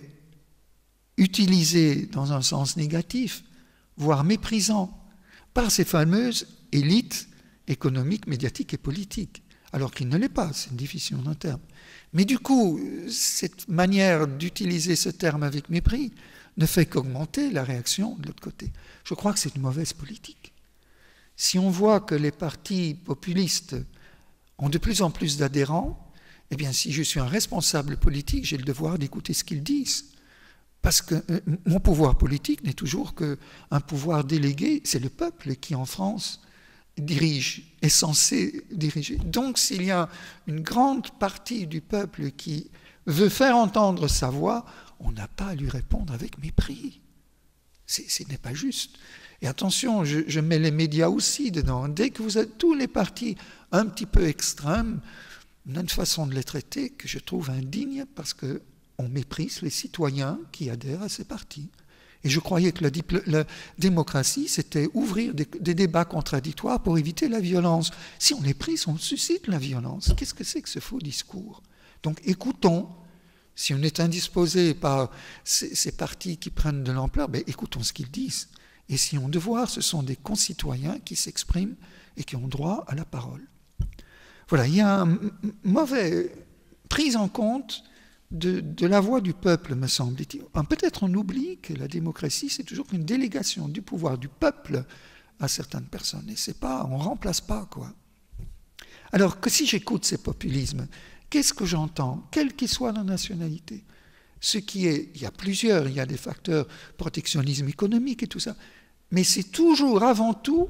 utilisé dans un sens négatif, voire méprisant, par ces fameuses élites économiques, médiatiques et politiques, alors qu'il ne l'est pas, c'est une définition d'un terme. Mais du coup, cette manière d'utiliser ce terme avec mépris ne fait qu'augmenter la réaction de l'autre côté. Je crois que c'est une mauvaise politique. Si on voit que les partis populistes ont de plus en plus d'adhérents, eh bien, si je suis un responsable politique, j'ai le devoir d'écouter ce qu'ils disent. Parce que euh, mon pouvoir politique n'est toujours qu'un pouvoir délégué, c'est le peuple qui, en France, dirige, est censé diriger. Donc, s'il y a une grande partie du peuple qui veut faire entendre sa voix, on n'a pas à lui répondre avec mépris. C'est, ce n'est pas juste. Et attention, je, je mets les médias aussi dedans. Dès que vous êtes tous les partis un petit peu extrêmes, on a une façon de les traiter que je trouve indigne parce qu'on méprise les citoyens qui adhèrent à ces partis. Et je croyais que la, la démocratie, c'était ouvrir des, des débats contradictoires pour éviter la violence. Si on les prise, on suscite la violence. Qu'est-ce que c'est que ce faux discours? Donc écoutons. Si on est indisposé par ces, ces partis qui prennent de l'ampleur, ben, écoutons ce qu'ils disent. Et si on devoir, ce sont des concitoyens qui s'expriment et qui ont droit à la parole. Voilà, il y a une mauvaise prise en compte de, de la voix du peuple, me semble-t-il. Peut-être on oublie que la démocratie, c'est toujours une délégation du pouvoir du peuple à certaines personnes. Et c'est pas, on ne remplace pas, quoi. Alors que si j'écoute ces populismes, qu'est-ce que j'entends, quelle qu'il soit la nationalité? Ce qui est, il y a plusieurs, il y a des facteurs, protectionnisme économique et tout ça, mais c'est toujours avant tout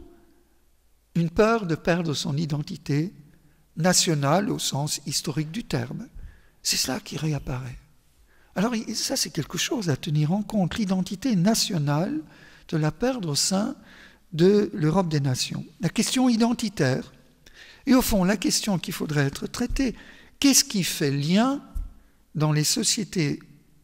une peur de perdre son identité nationale au sens historique du terme. C'est cela qui réapparaît. Alors ça, c'est quelque chose à tenir en compte, l'identité nationale, de la perdre au sein de l'Europe des nations. La question identitaire, et au fond, la question qu'il faudrait être traitée, qu'est-ce qui fait lien dans les sociétés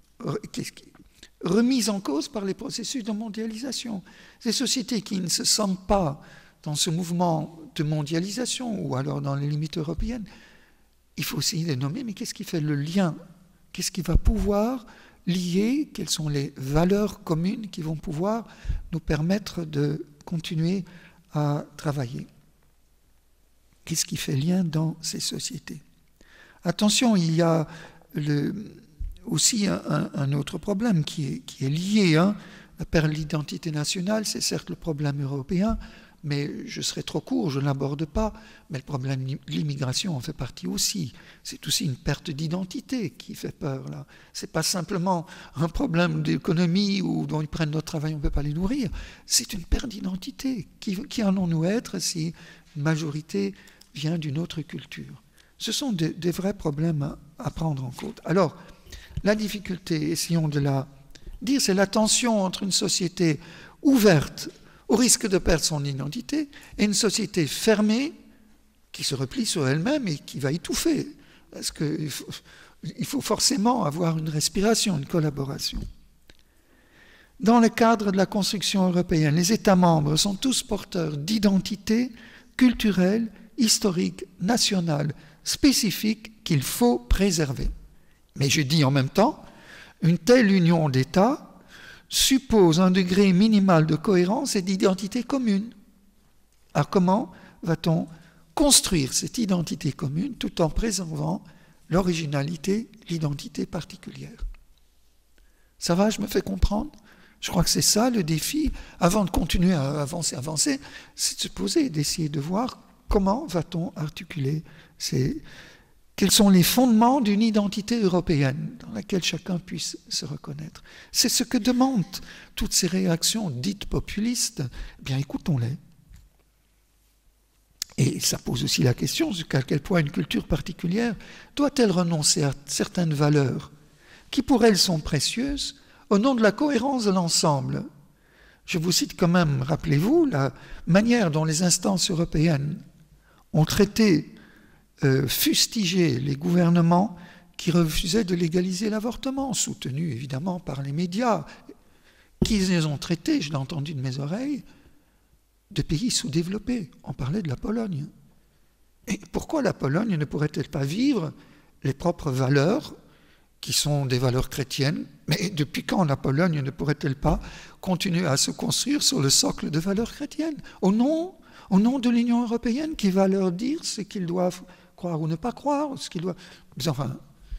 remises en cause par les processus de mondialisation? Ces sociétés qui ne se sentent pas dans ce mouvement de mondialisation ou alors dans les limites européennes, il faut aussi les nommer, mais qu'est-ce qui fait le lien? Qu'est-ce qui va pouvoir lier? Quelles sont les valeurs communes qui vont pouvoir nous permettre de continuer à travailler? Qu'est-ce qui fait lien dans ces sociétés? Attention, il y a le, aussi un, un autre problème qui est, qui est lié hein, à perdre l'identité nationale. C'est certes le problème européen, mais je serai trop court, je ne l'aborde pas. Mais le problème de l'immigration en fait partie aussi. C'est aussi une perte d'identité qui fait peur. Là. Ce n'est pas simplement un problème d'économie où dont ils prennent notre travail, on ne peut pas les nourrir. C'est une perte d'identité. Qui, qui allons-nous être si une majorité vient d'une autre culture? Ce sont des, des vrais problèmes à, à prendre en compte. Alors, la difficulté, essayons de la dire, c'est la tension entre une société ouverte au risque de perdre son identité et une société fermée qui se replie sur elle-même et qui va étouffer. Parce qu'il faut, il faut forcément avoir une respiration, une collaboration. Dans le cadre de la construction européenne, les États membres sont tous porteurs d'identités culturelles, historiques, nationales, spécifiques qu'il faut préserver. Mais je dis en même temps, une telle union d'États suppose un degré minimal de cohérence et d'identité commune. Alors comment va-t-on construire cette identité commune tout en préservant l'originalité, l'identité particulière? Ça va, je me fais comprendre? Je crois que c'est ça le défi, avant de continuer à avancer, avancer, c'est de se poser, d'essayer de voir comment va-t-on articuler ces... Quels sont les fondements d'une identité européenne dans laquelle chacun puisse se reconnaître? C'est ce que demandent toutes ces réactions dites populistes. Eh bien, écoutons-les. Et ça pose aussi la question jusqu'à quel point une culture particulière doit-elle renoncer à certaines valeurs qui pour elle sont précieuses au nom de la cohérence de l'ensemble. Je vous cite quand même, rappelez-vous, la manière dont les instances européennes ont traité, euh, fustigé les gouvernements qui refusaient de légaliser l'avortement, soutenus évidemment par les médias, qui les ont traités, je l'ai entendu de mes oreilles, de pays sous-développés. On parlait de la Pologne. Et pourquoi la Pologne ne pourrait-elle pas vivre les propres valeurs qui sont des valeurs chrétiennes? Mais depuis quand la Pologne ne pourrait-elle pas continuer à se construire sur le socle de valeurs chrétiennes, au nom, au nom de l'Union européenne qui va leur dire ce qu'ils doivent croire ou ne pas croire, ce qu'ils doivent... Enfin,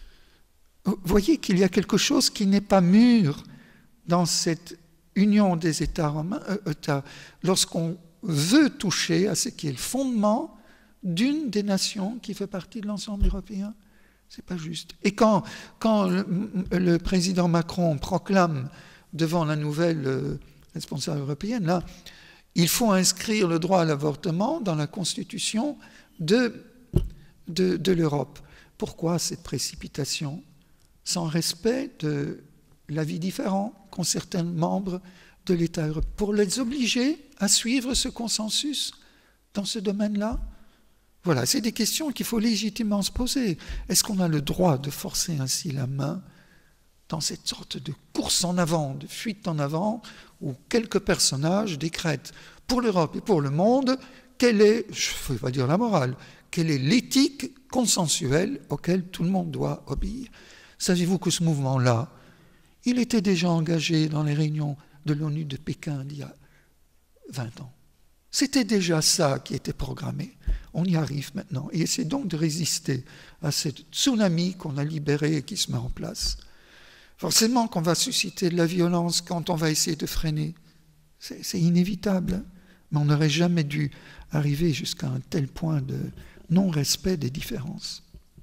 vous voyez qu'il y a quelque chose qui n'est pas mûr dans cette union des États romains, euh, lorsqu'on veut toucher à ce qui est le fondement d'une des nations qui fait partie de l'ensemble européen. C'est pas juste. Et quand, quand le, le président Macron proclame devant la nouvelle euh, responsable européenne, là, il faut inscrire le droit à l'avortement dans la constitution de, de, de l'Europe. Pourquoi cette précipitation? Sans respect de l'avis différent qu'ont certains membres de l'État européen, pour les obliger à suivre ce consensus dans ce domaine-là? Voilà, c'est des questions qu'il faut légitimement se poser. Est-ce qu'on a le droit de forcer ainsi la main dans cette sorte de course en avant, de fuite en avant, où quelques personnages décrètent pour l'Europe et pour le monde quelle est, je ne vais pas dire la morale, quelle est l'éthique consensuelle auquel tout le monde doit obéir? Savez-vous que ce mouvement-là, il était déjà engagé dans les réunions de l'ONU de Pékin d'il y a vingt ans. C'était déjà ça qui était programmé. On y arrive maintenant. Et c'est donc de résister à ce tsunami qu'on a libéré et qui se met en place. Forcément qu'on va susciter de la violence quand on va essayer de freiner. C'est, c'est inévitable. Mais on n'aurait jamais dû arriver jusqu'à un tel point de non-respect des différences.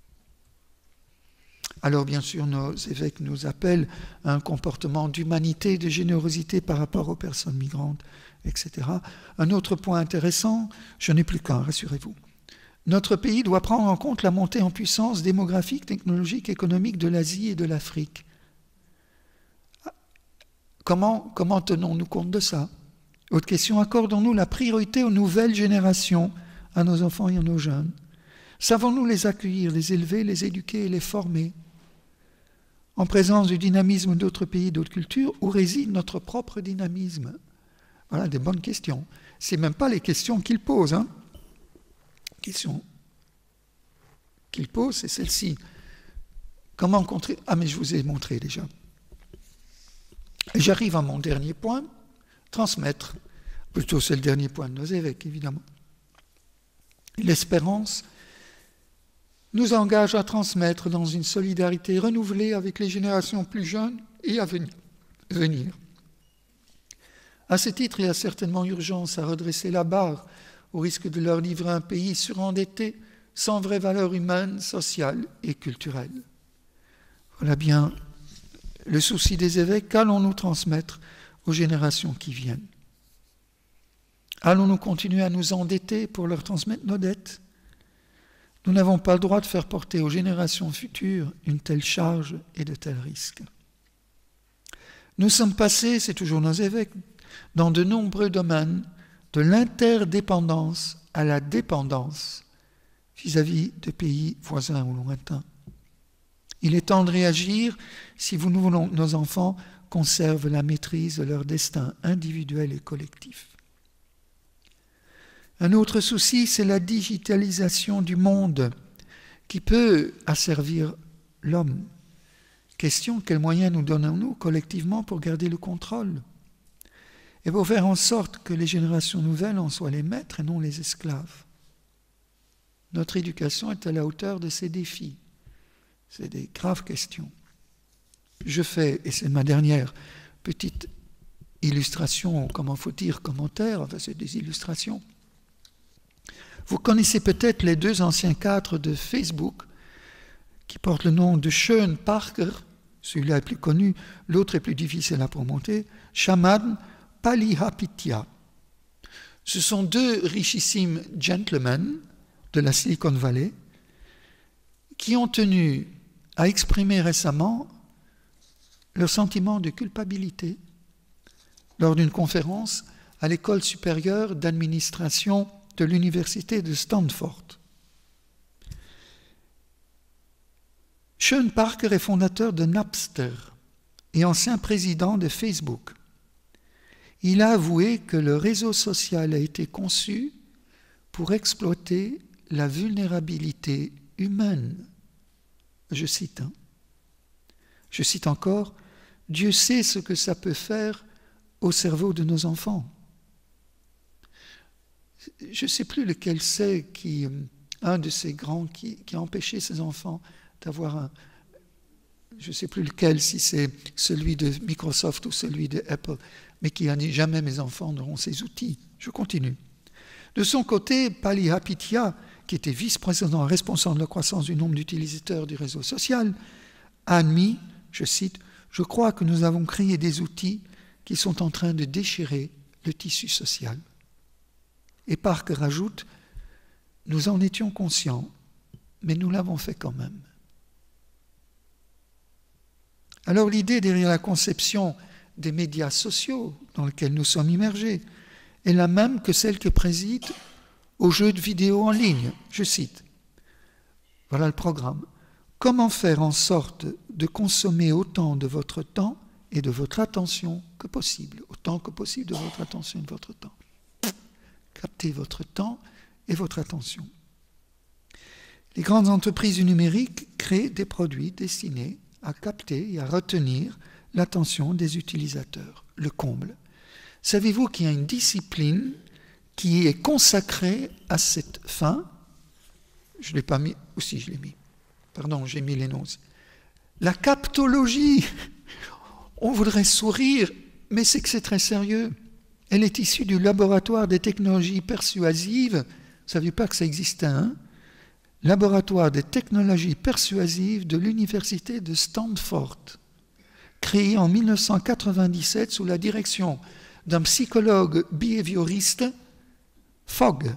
Alors bien sûr, nos évêques nous appellent à un comportement d'humanité, de générosité par rapport aux personnes migrantes, et cetera. Un autre point intéressant, je n'ai plus qu'un, rassurez-vous. Notre pays doit prendre en compte la montée en puissance démographique, technologique, économique de l'Asie et de l'Afrique. Comment, comment tenons-nous compte de ça? Autre question, accordons-nous la priorité aux nouvelles générations, à nos enfants et à nos jeunes? Savons-nous les accueillir, les élever, les éduquer et les former? En présence du dynamisme d'autres pays, d'autres cultures, où réside notre propre dynamisme? Voilà des bonnes questions. Ce n'est même pas les questions qu'il pose. Hein. Les questions qu'il pose, c'est celle-ci. Comment contrer... Ah, mais je vous ai montré déjà. Et j'arrive à mon dernier point, transmettre. Plutôt, c'est le dernier point de nos évêques, évidemment. L'espérance nous engage à transmettre dans une solidarité renouvelée avec les générations plus jeunes et à venir. À ce titre, il y a certainement urgence à redresser la barre au risque de leur livrer un pays surendetté, sans vraie valeur humaine, sociale et culturelle. Voilà bien le souci des évêques. Qu'allons-nous transmettre aux générations qui viennent? Allons-nous continuer à nous endetter pour leur transmettre nos dettes? Nous n'avons pas le droit de faire porter aux générations futures une telle charge et de tels risques. Nous sommes passés, c'est toujours nos évêques, dans de nombreux domaines, de l'interdépendance à la dépendance vis-à-vis de pays voisins ou lointains. Il est temps de réagir si nous voulons que nos enfants conservent la maîtrise de leur destin individuel et collectif. Un autre souci, c'est la digitalisation du monde qui peut asservir l'homme. Question, quels moyens nous donnons-nous collectivement pour garder le contrôle et pour faire en sorte que les générations nouvelles en soient les maîtres et non les esclaves? Notre éducation est à la hauteur de ces défis. C'est des graves questions. Je fais, et c'est ma dernière petite illustration, comment faut dire, commentaire, enfin c'est des illustrations. Vous connaissez peut-être les deux anciens cadres de Facebook qui porte le nom de Sean Parker, celui-là est plus connu, l'autre est plus difficile à prononcer, Shaman Palihapitiya. Ce sont deux richissimes gentlemen de la Silicon Valley qui ont tenu à exprimer récemment leur sentiment de culpabilité lors d'une conférence à l'école supérieure d'administration de l'université de Stanford. Sean Parker est fondateur de Napster et ancien président de Facebook. Il a avoué que le réseau social a été conçu pour exploiter la vulnérabilité humaine. Je cite, hein. Je cite encore, « Dieu sait ce que ça peut faire au cerveau de nos enfants. » Je ne sais plus lequel c'est, qui, un de ces grands qui, qui a empêché ses enfants d'avoir un... Je ne sais plus lequel, si c'est celui de Microsoft ou celui de Apple, mais qui a dit « Jamais mes enfants n'auront ces outils. » Je continue. De son côté, Palihapitiya, qui était vice-président responsable de la croissance du nombre d'utilisateurs du réseau social, a admis, je cite, « Je crois que nous avons créé des outils qui sont en train de déchirer le tissu social. » Et Parker ajoute, « Nous en étions conscients, mais nous l'avons fait quand même. » Alors l'idée derrière la conception des médias sociaux dans lesquels nous sommes immergés est la même que celle que préside aux jeux de vidéo en ligne. Je cite, voilà le programme. Comment faire en sorte de consommer autant de votre temps et de votre attention que possible, autant que possible de votre attention et de votre temps. Captez votre temps et votre attention. Les grandes entreprises du numérique créent des produits destinés à capter et à retenir l'attention des utilisateurs, le comble. Savez-vous qu'il y a une discipline qui est consacrée à cette fin? Je ne l'ai pas mis, aussi je l'ai mis, pardon, j'ai mis les noms. La captologie, on voudrait sourire, mais c'est que c'est très sérieux. Elle est issue du laboratoire des technologies persuasives, vous ne saviez pas que ça existait, hein? Laboratoire des technologies persuasives de l'université de Stanford, créé en mille neuf cent quatre-vingt-dix-sept sous la direction d'un psychologue behavioriste, Fogg.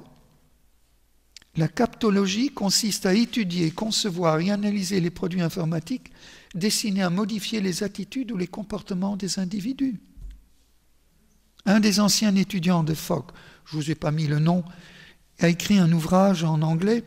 La captologie consiste à étudier, concevoir et analyser les produits informatiques destinés à modifier les attitudes ou les comportements des individus. Un des anciens étudiants de Fogg, je ne vous ai pas mis le nom, a écrit un ouvrage en anglais,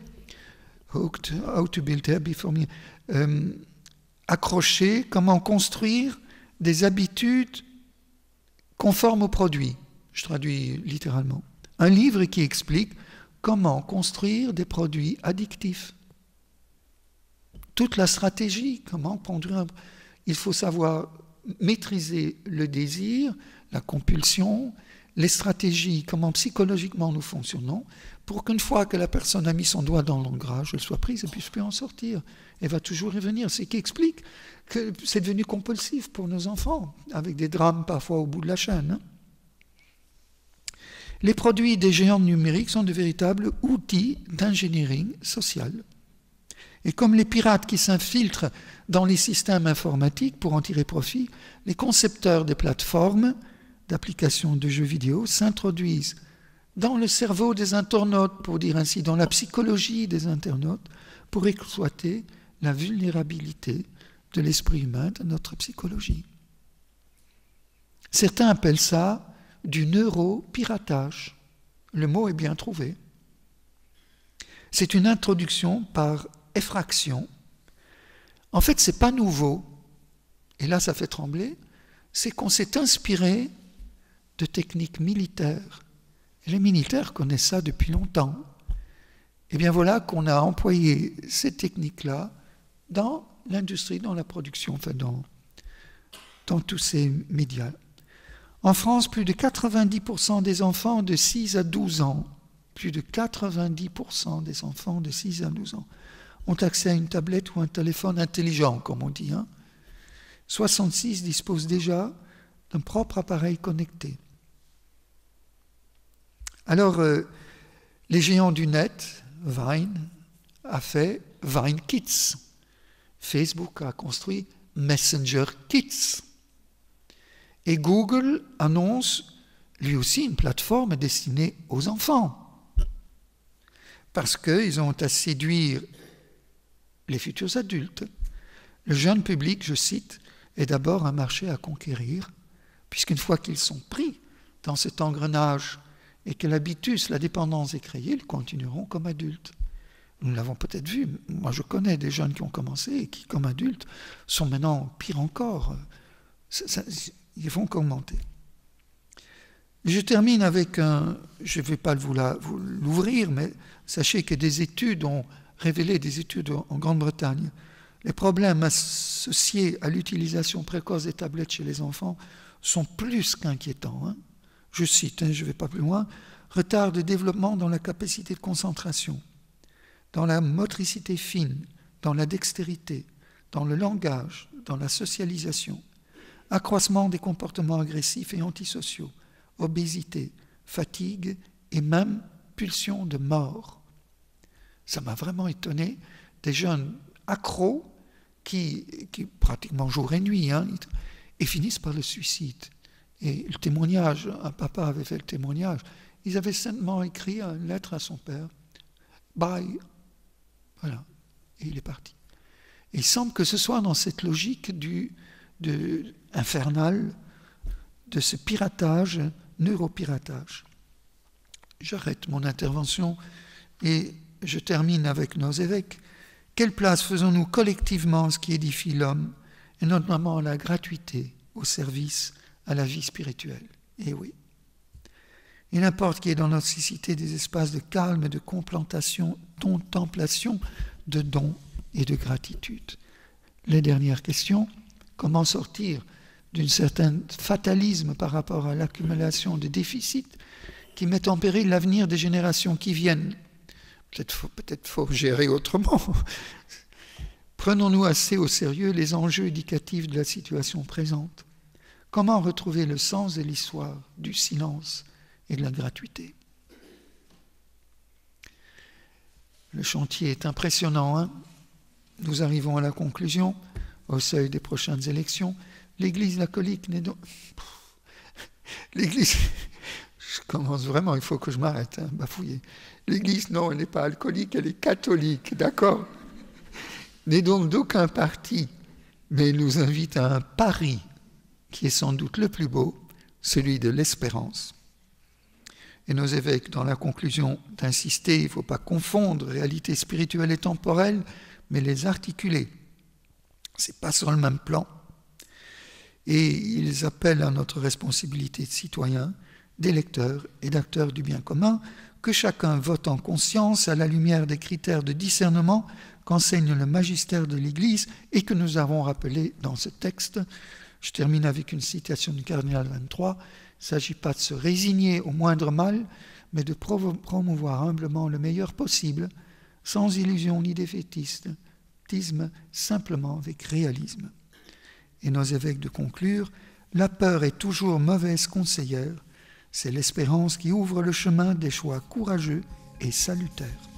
How to Build Habits for Me, euh, accroché, comment construire des habitudes conformes aux produits. Je traduis littéralement. Un livre qui explique comment construire des produits addictifs. Toute la stratégie, comment conduire un... Il faut savoir maîtriser le désir, la compulsion, les stratégies, comment psychologiquement nous fonctionnons, pour qu'une fois que la personne a mis son doigt dans l'engrenage, elle soit prise et puisse plus en sortir. Elle va toujours y venir. C'est ce qui explique que c'est devenu compulsif pour nos enfants, avec des drames parfois au bout de la chaîne. Hein. Les produits des géants numériques sont de véritables outils d'ingénierie sociale. Et comme les pirates qui s'infiltrent dans les systèmes informatiques pour en tirer profit, les concepteurs des plateformes d'applications de jeux vidéo s'introduisent dans le cerveau des internautes, pour dire ainsi, dans la psychologie des internautes, pour exploiter la vulnérabilité de l'esprit humain, de notre psychologie. Certains appellent ça du neuropiratage. Le mot est bien trouvé. C'est une introduction par effraction. En fait, ce n'est pas nouveau. Et là, ça fait trembler. C'est qu'on s'est inspiré de techniques militaires. Et les militaires connaissent ça depuis longtemps. Et bien voilà qu'on a employé ces techniques-là dans l'industrie, dans la production, enfin dans, dans tous ces médias. En France, plus de quatre-vingt-dix pour cent des enfants de six à douze ans, plus de quatre-vingt-dix pour cent des enfants de six à douze ans ont accès à une tablette ou un téléphone intelligent, comme on dit. Hein. soixante-six disposent déjà d'un propre appareil connecté. Alors, euh, les géants du net, Vine, a fait Vine Kids. Facebook a construit Messenger Kids. Et Google annonce lui aussi une plateforme destinée aux enfants. Parce qu'ils ont à séduire les futurs adultes. Le jeune public, je cite, est d'abord un marché à conquérir, puisqu'une fois qu'ils sont pris dans cet engrenage et que l'habitus, la dépendance est créée, ils continueront comme adultes. Nous l'avons peut-être vu, moi je connais des jeunes qui ont commencé et qui, comme adultes, sont maintenant pire encore. Ça, ça, ils vont qu'augmenter. Je termine avec un, je ne vais pas vous, la, vous l'ouvrir, mais sachez que des études ont révélé, des études en Grande-Bretagne, les problèmes associés à l'utilisation précoce des tablettes chez les enfants sont plus qu'inquiétants. Hein. Je cite, hein, je ne vais pas plus loin, retard de développement dans la capacité de concentration, dans la motricité fine, dans la dextérité, dans le langage, dans la socialisation, accroissement des comportements agressifs et antisociaux, obésité, fatigue et même pulsion de mort. Ça m'a vraiment étonné, des jeunes accros qui, qui pratiquement jour et nuit, hein, et finissent par le suicide. Et le témoignage, un papa avait fait le témoignage, ils avaient simplement écrit une lettre à son père, bye, voilà, et il est parti. Et il semble que ce soit dans cette logique du, de, infernale de ce piratage, neuropiratage. J'arrête mon intervention et je termine avec nos évêques. Quelle place faisons-nous collectivement à ce qui édifie l'homme, et notamment à la gratuité, au service, à la vie spirituelle? Eh oui. Il importe qu'il y ait dans notre société des espaces de calme et de contemplation, contemplation, de dons et de gratitude. Les dernières questions. Comment sortir d'un certain fatalisme par rapport à l'accumulation de déficits qui met en péril l'avenir des générations qui viennent? Peut-être faut, peut-être faut gérer autrement. Prenons-nous assez au sérieux les enjeux éducatifs de la situation présente? Comment retrouver le sens de l'histoire, du silence et de la gratuité? Le chantier est impressionnant, hein? Nous arrivons à la conclusion, au seuil des prochaines élections. L'Église catholique n'est donc... L'Église... Je commence vraiment, il faut que je m'arrête, hein, bafouiller. L'Église, non, elle n'est pas alcoolique, elle est catholique, d'accord? N'est donc d'aucun parti, mais elle nous invite à un pari qui est sans doute le plus beau, celui de l'espérance. Et nos évêques, dans la conclusion, d'insister, il ne faut pas confondre réalité spirituelle et temporelle, mais les articuler. Ce n'est pas sur le même plan. Et ils appellent à notre responsabilité de citoyens, d'électeurs et d'acteurs du bien commun, que chacun vote en conscience à la lumière des critères de discernement qu'enseigne le magistère de l'Église et que nous avons rappelé dans ce texte. Je termine avec une citation du cardinal vingt-trois. Il ne s'agit pas de se résigner au moindre mal, mais de promouvoir humblement le meilleur possible, sans illusion ni défaitisme, simplement avec réalisme. Et nos évêques de conclure, la peur est toujours mauvaise conseillère, c'est l'espérance qui ouvre le chemin des choix courageux et salutaires.